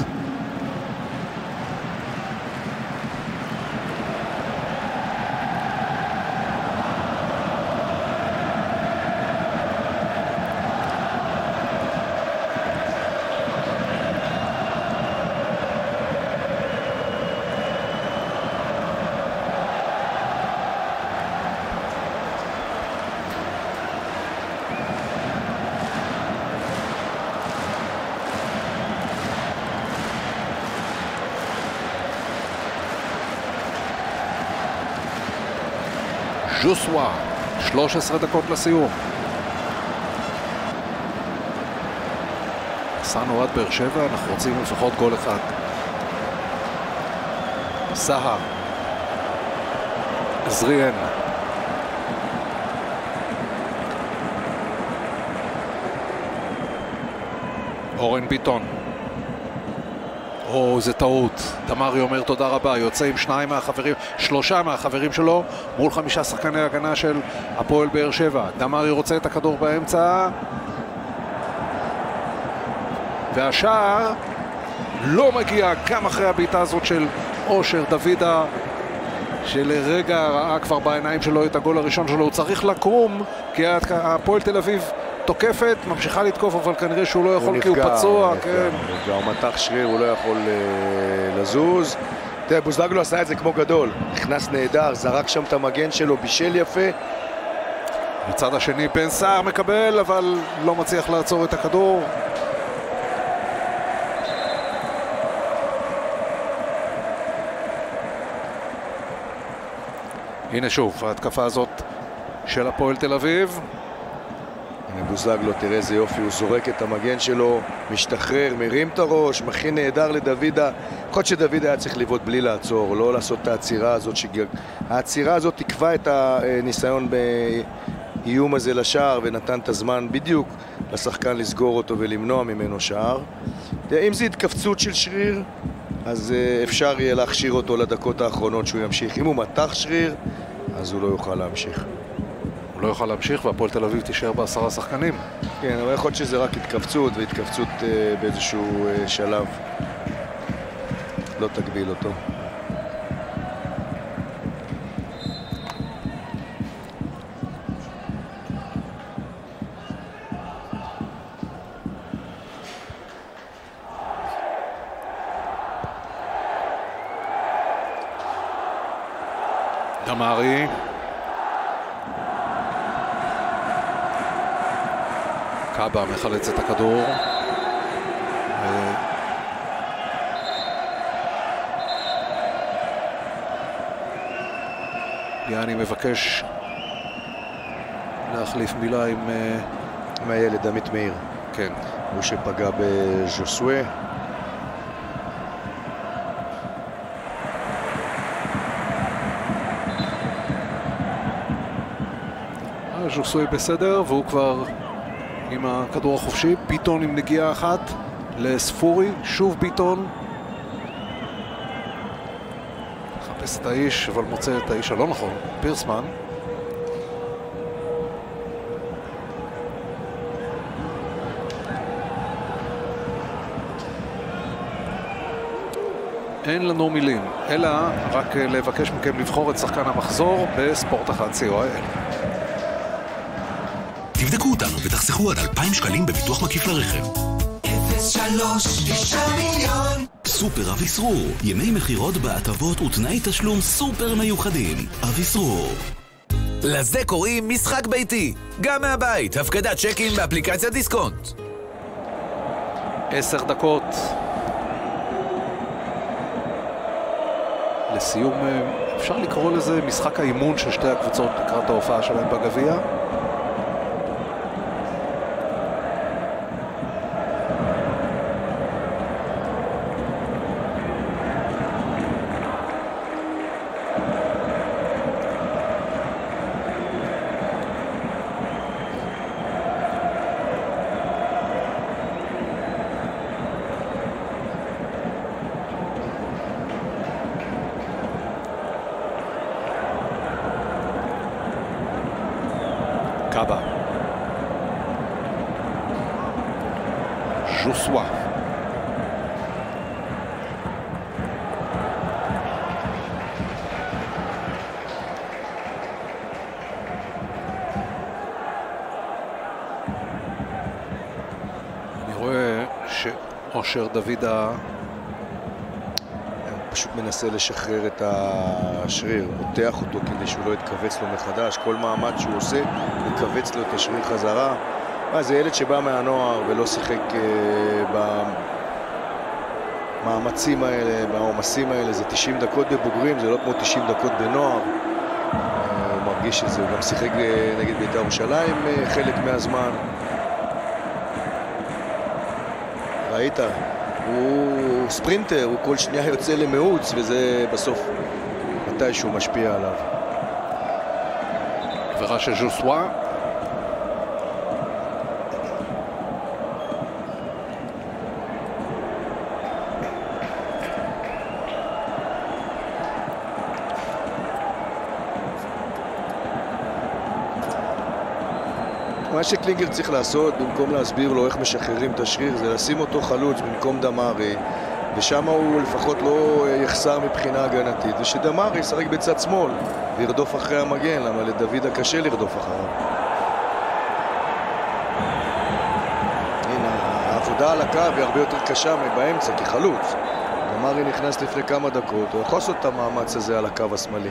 ז'וסווה, 13 דקות לסיום. עשינו עד באר שבע, אנחנו רוצים לפחות גול אחד. סהר, זריאן, אורן ביטון. זה טעות. דמרי אומר תודה רבה, יוצא עם 3 מהחברים שלו מול 5 שחקני הגנה של הפועל באר שבע. דמרי רוצה את הכדור באמצע והשער לא מגיע, גם אחרי הביתה הזאת של אושר דוידה שלרגע ראה כבר בעיניים שלו את הגול הראשון שלו. הוא צריך לקום כי הפועל תל אביב תוקפת, ממשיכה לתקוף, אבל כנראה שהוא לא יכול כי הוא פצוע. הוא מתח שריר, הוא לא יכול לזוז. תראה, בוזגלו עשה את זה כמו גדול, נכנס נהדר, זרק שם את המגן שלו, בישל יפה. בצד השני בן סער מקבל, אבל לא מצליח לעצור את הכדור. הנה שוב, ההתקפה הזאת של הפועל תל אביב. הנה בוזגלו, תראה איזה יופי, הוא זורק את המגן שלו, משתחרר, מרים את הראש, מכין נהדר לדוידה. יכול שדוידה היה צריך לבעוט בלי לעצור, לא לעשות את העצירה הזאת. העצירה הזאת תקבע את הניסיון באיום הזה לשער, ונתן את הזמן בדיוק לשחקן לסגור אותו ולמנוע ממנו שער. אם זה התכווצות של שריר, אז אפשר יהיה להכשיר אותו לדקות האחרונות שהוא ימשיך. אם הוא מתח שריר, אז הוא לא יוכל להמשיך. הוא לא יוכל להמשיך והפועל תל אביב תישאר ב10 שחקנים. כן, אבל יכול להיות שזה רק התכווצות, והתכווצות באיזשהו שלב לא תגביל אותו. דמרי קאבה מחלץ את הכדור. יאני מבקש להחליף מילה עם הילד עמית מאיר. כן. הוא שפגע בז'וסווה. ז'וסווה בסדר, והוא כבר עם הכדור החופשי. ביטון עם נגיעה אחת לספורי, שוב ביטון. מחפש את האיש, אבל מוצא את האיש הלא נכון, פירסמן. אין לנו מילים, אלא רק לבקש מכם לבחור את שחקן המחזור בספורט 1 COIL. תבדקו אותנו ותחסכו עד 2,000 שקלים בביטוח מקיף לרכב. 03-9 מיליון. סופר אביסרור, ימי מחירות בהטבות ותנאי תשלום סופר מיוחדים. אביסרור. לזה קוראים משחק ביתי. גם מהבית, הפקדת צ'קים באפליקציית דיסקונט. 10 דקות. לסיום, אפשר לקרוא לזה משחק האימון של שתי הקבוצות לקראת ההופעה שלהם בגביע. קאבה. ז'וסווה. אני רואה שאושר דוידה פשוט מנסה לשחרר את השריר, מותח אותו כדי שהוא לא יתכווץ לו מחדש. כל מאמץ שהוא עושה, יקווץ לו את השריר חזרה. זה ילד שבא מהנוער ולא שיחק במאמצים האלה, בעומסים האלה. זה 90 דקות בבוגרים, זה לא כמו 90 דקות בנוער. הוא מרגיש את זה, הוא גם שיחק נגד בית"ר ירושלים חלק מהזמן. ראית? הוא ספרינטר, הוא כל שנייה יוצא למאוץ, וזה בסוף מתי שהוא משפיע עליו. עבירה של ז'וסווה. מה שקלינגר צריך לעשות, במקום להסביר לו איך משחררים את השריר, זה לשים אותו חלוץ במקום דמרי, ושם הוא לפחות לא יחסר מבחינה הגנתית, ושדמרי ישחק בצד שמאל וירדוף אחרי המגן, למה לדוד הקשה לרדוף אחריו. הנה, העבודה על הקו היא הרבה יותר קשה מבאמצע, כי חלוץ. דמרי נכנס לפני כמה דקות, הוא יכול לעשות את המאמץ הזה על הקו השמאלי.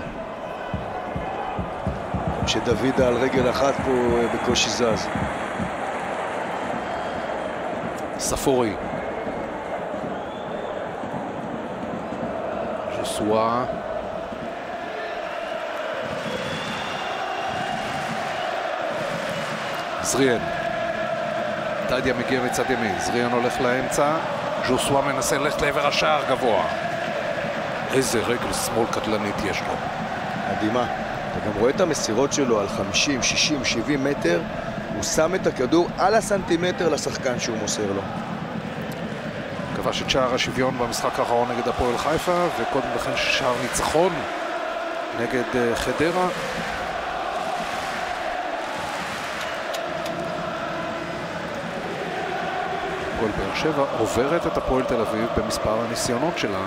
שדוד על רגל אחת פה בקושי זז. ספורי. ז'וסווה. זריאן. טדיה מגיע מצד ימין. זריאן הולך לאמצע. ז'וסווה מנסה ללכת לעבר השער גבוה. איזה רגל שמאל קטלנית יש לו. מדהימה. אתה גם רואה את המסירות שלו על 50, 60, 70 מטר. הוא שם את הכדור על הסנטימטר לשחקן שהוא מוסר לו. כבש את שער השוויון במשחק האחרון נגד הפועל חיפה, וקודם לכן שער ניצחון נגד חדרה. הפועל באר שבע עוברת את הפועל תל אביב במספר הניסיונות שלה.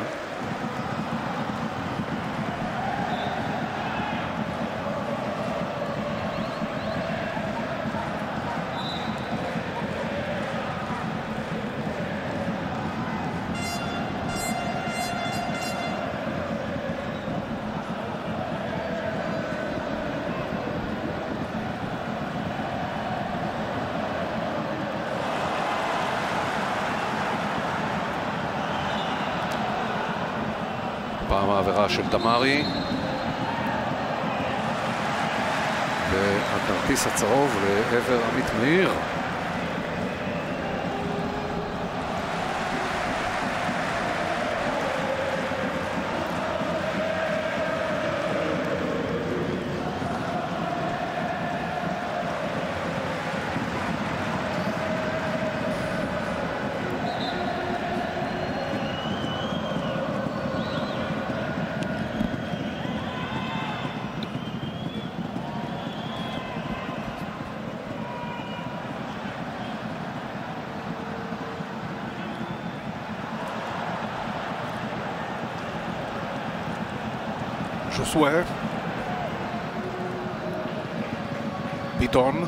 פעם העבירה של דמרי והכרטיס הצהוב לעבר עמית מאיר. ז'וסווה. ביטון.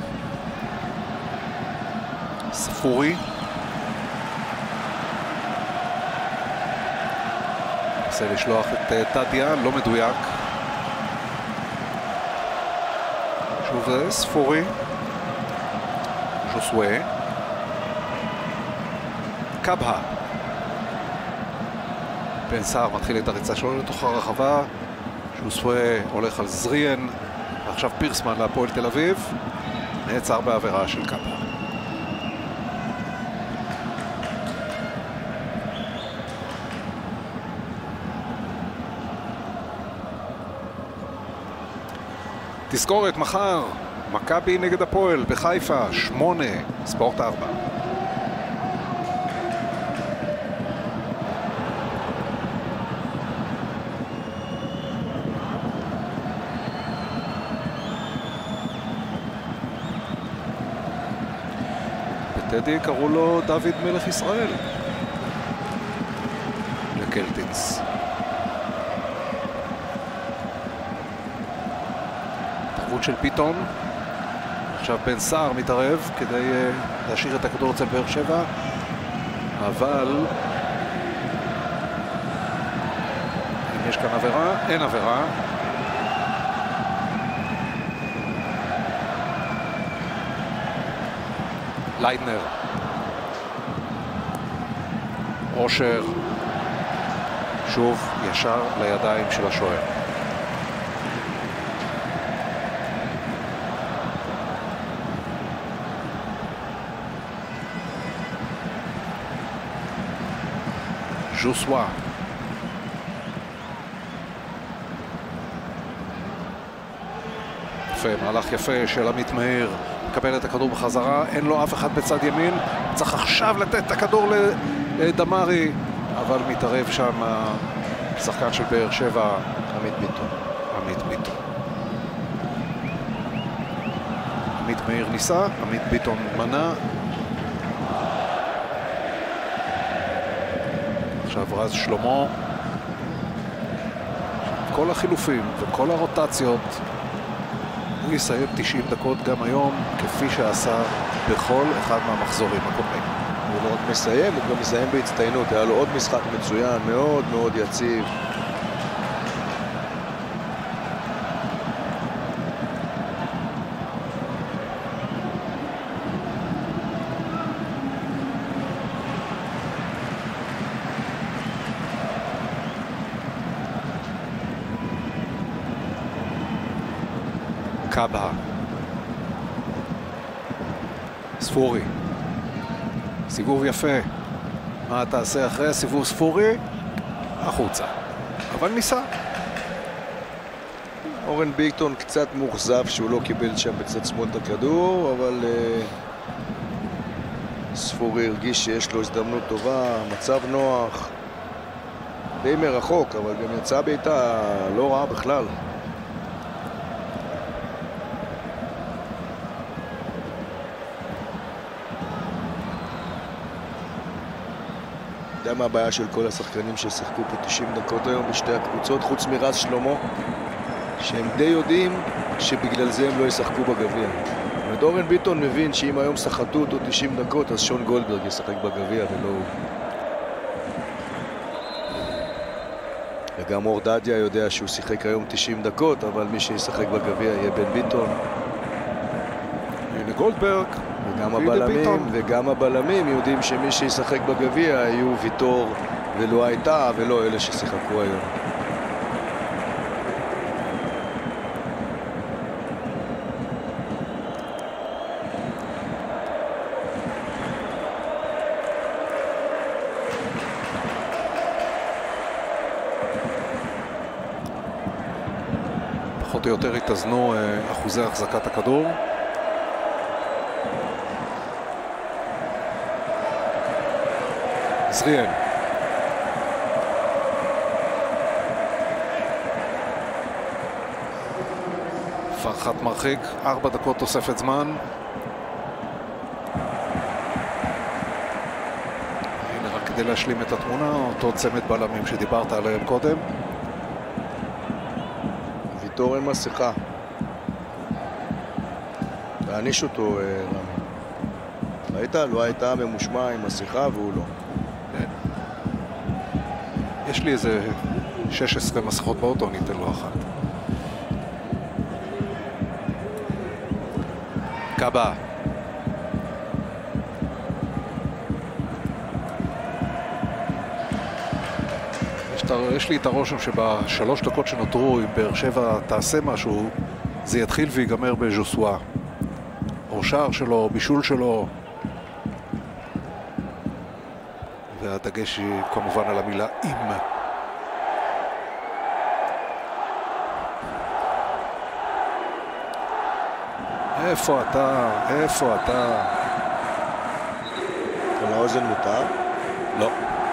ספורי. נסה לשלוח את טדיה, לא מדויק. שוב זה ספורי. ז'וסווה. קבהה. בן סער מתחיל את הריצה שלו לתוך הרחבה. ז'וסווה הולך על זריאן. ועכשיו פירסמן להפועל תל אביב. נעצר בעבירה של קבהה. תזכורת, מחר, מכבי נגד הפועל בחיפה, 8, ספורט 4. בטדי קראו לו דוד מלך ישראל. לקלטינס. של ביטון. עכשיו בן סער מתערב כדי להשאיר את הכדור אצל באר שבע, אבל אם יש כאן עבירה, אין עבירה. ליידנר. אושר. שוב ישר לידיים של השוער. ז'וסווה. יפה, מהלך יפה של עמית מאיר. מקבל את הכדור בחזרה, אין לו אף אחד בצד ימין. צריך עכשיו לתת את הכדור לדמרי, אבל מתערב שם השחקן של באר שבע, עמית ביטון. עמית ביטון. עמית מאיר ניסה, עמית ביטון מנע. עכשיו רז שלמה. כל החילופים וכל הרוטציות, הוא יסיים 90 דקות גם היום, כפי שעשה בכל אחד מהמחזורים הקודמים. הוא לא רק מסיים, הוא גם מסיים בהצטיינות. היה לו עוד משחק מצוין, מאוד מאוד יציב. קבהה. ספורי. סיבוב יפה. מה תעשה אחרי הסיבוב ספורי? החוצה. אבל ניסה. אורן ביטון קצת מוחזב שהוא לא קיבל שם בצד שמאל את הכדור, אבל ספורי הרגיש שיש לו הזדמנות טובה, מצב נוח, די מרחוק, אבל גם יצא בעיטה לא רעה בכלל. יודע מה הבעיה של כל השחקנים ששיחקו פה 90 דקות היום בשתי הקבוצות, חוץ מרז שלמה, שהם די יודעים שבגלל זה הם לא ישחקו בגביע. אורן ביטון מבין שאם היום שחטו אותו 90 דקות, אז שון גולדברג ישחק בגביע ולא הוא. וגם אור דדיה יודע שהוא שיחק היום 90 דקות, אבל מי שישחק בגביע יהיה בן ביטון. הנה גולדברג. וגם הבלמים יודעים שמי שישחק בגביע יהיו ויטור ולא הייתה ולא אלה ששיחקו היום. פחות או יותר התאזנו אחוזי החזקת הכדור. זריאן. פרחת מרחיק, 4 דקות תוספת זמן. הנה רק כדי להשלים את התמונה, אותו צמד בלמים שדיברת עליהם קודם. בתור אין מסכה. תעניש אותו, רמי. ראית? לא הייתה ממושמע עם מסכה והוא לא. יש לי איזה 16 מסכות באוטו, ניתן לו אחת. קאבה. יש לי את הרושם שבשלוש דקות שנותרו, אם באר שבע תעשה משהו, זה יתחיל ויגמר בז'וסואה. או שער שלו, בישול שלו. והדגש היא כמובן על המילה אם. איפה אתה? איפה אתה? על האוזן מותר? לא.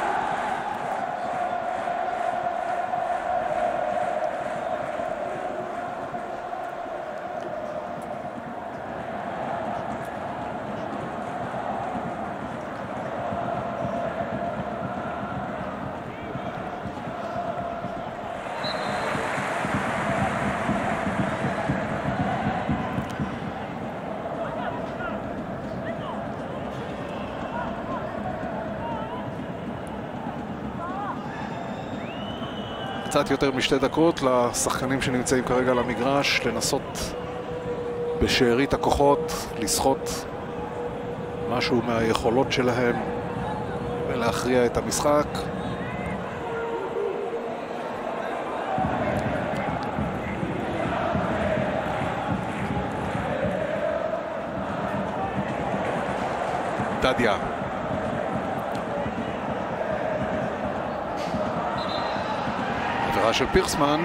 קצת יותר משתי דקות לשחקנים שנמצאים כרגע על המגרש לנסות בשארית הכוחות לסחוט משהו מהיכולות שלהם ולהכריע את המשחק. דדיה עבירה של פירסמן.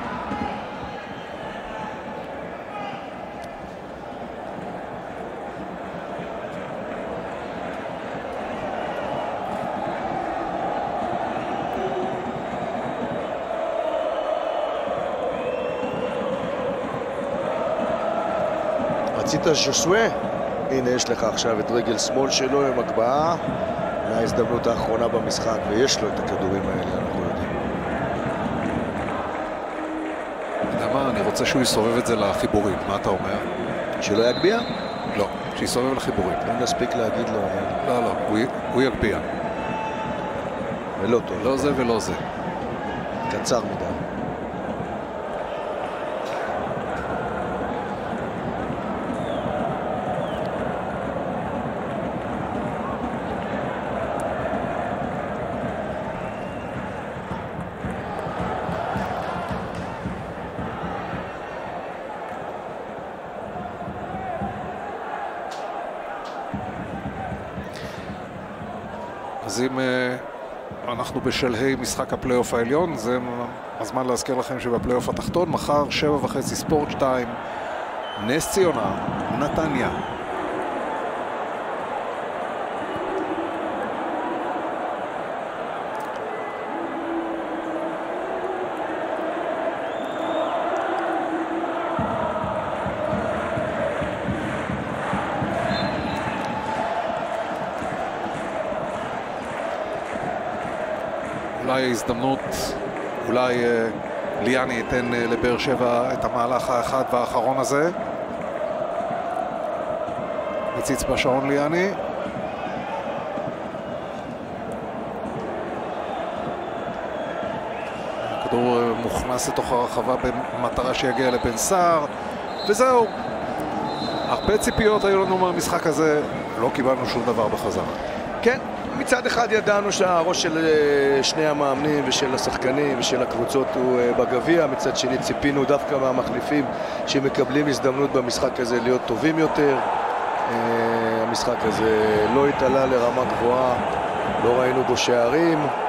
רצית ז'וסואה? הנה יש לך עכשיו את רגל שמאל שלו עם הקבעה להזדמנות האחרונה במשחק, ויש לו את הכדורים האלה, אנחנו יודעים. אני רוצה שהוא יסובב את זה לחיבורים, מה אתה אומר? שלא יגביע? לא, שיסובב לחיבורים. לא נספיק להגיד לו. לא, לא, הוא יגביע. ולא טוב. לא זה ולא זה. קצר מדי. אז אם אנחנו בשלהי משחק הפלייאוף העליון, זה הזמן להזכיר לכם שבפלייאוף התחתון, מחר 7:30 ספורט 2, נס ציונה, נתניה. אולי הזדמנות, אולי ליאני ייתן לבאר שבע את המהלך האחד והאחרון הזה. מציץ בשעון ליאני. הכדור מוכנס לתוך הרחבה במטרה שיגיע לבן סער, וזהו. הרבה ציפיות היו לנו מהמשחק הזה, לא קיבלנו שום דבר בחזרה. כן. מצד אחד ידענו שהראש של שני המאמנים ושל השחקנים ושל הקבוצות הוא בגביע, מצד שני ציפינו דווקא מהמחליפים שמקבלים הזדמנות במשחק הזה להיות טובים יותר. המשחק הזה לא התעלה לרמה גבוהה, לא ראינו בו שערים.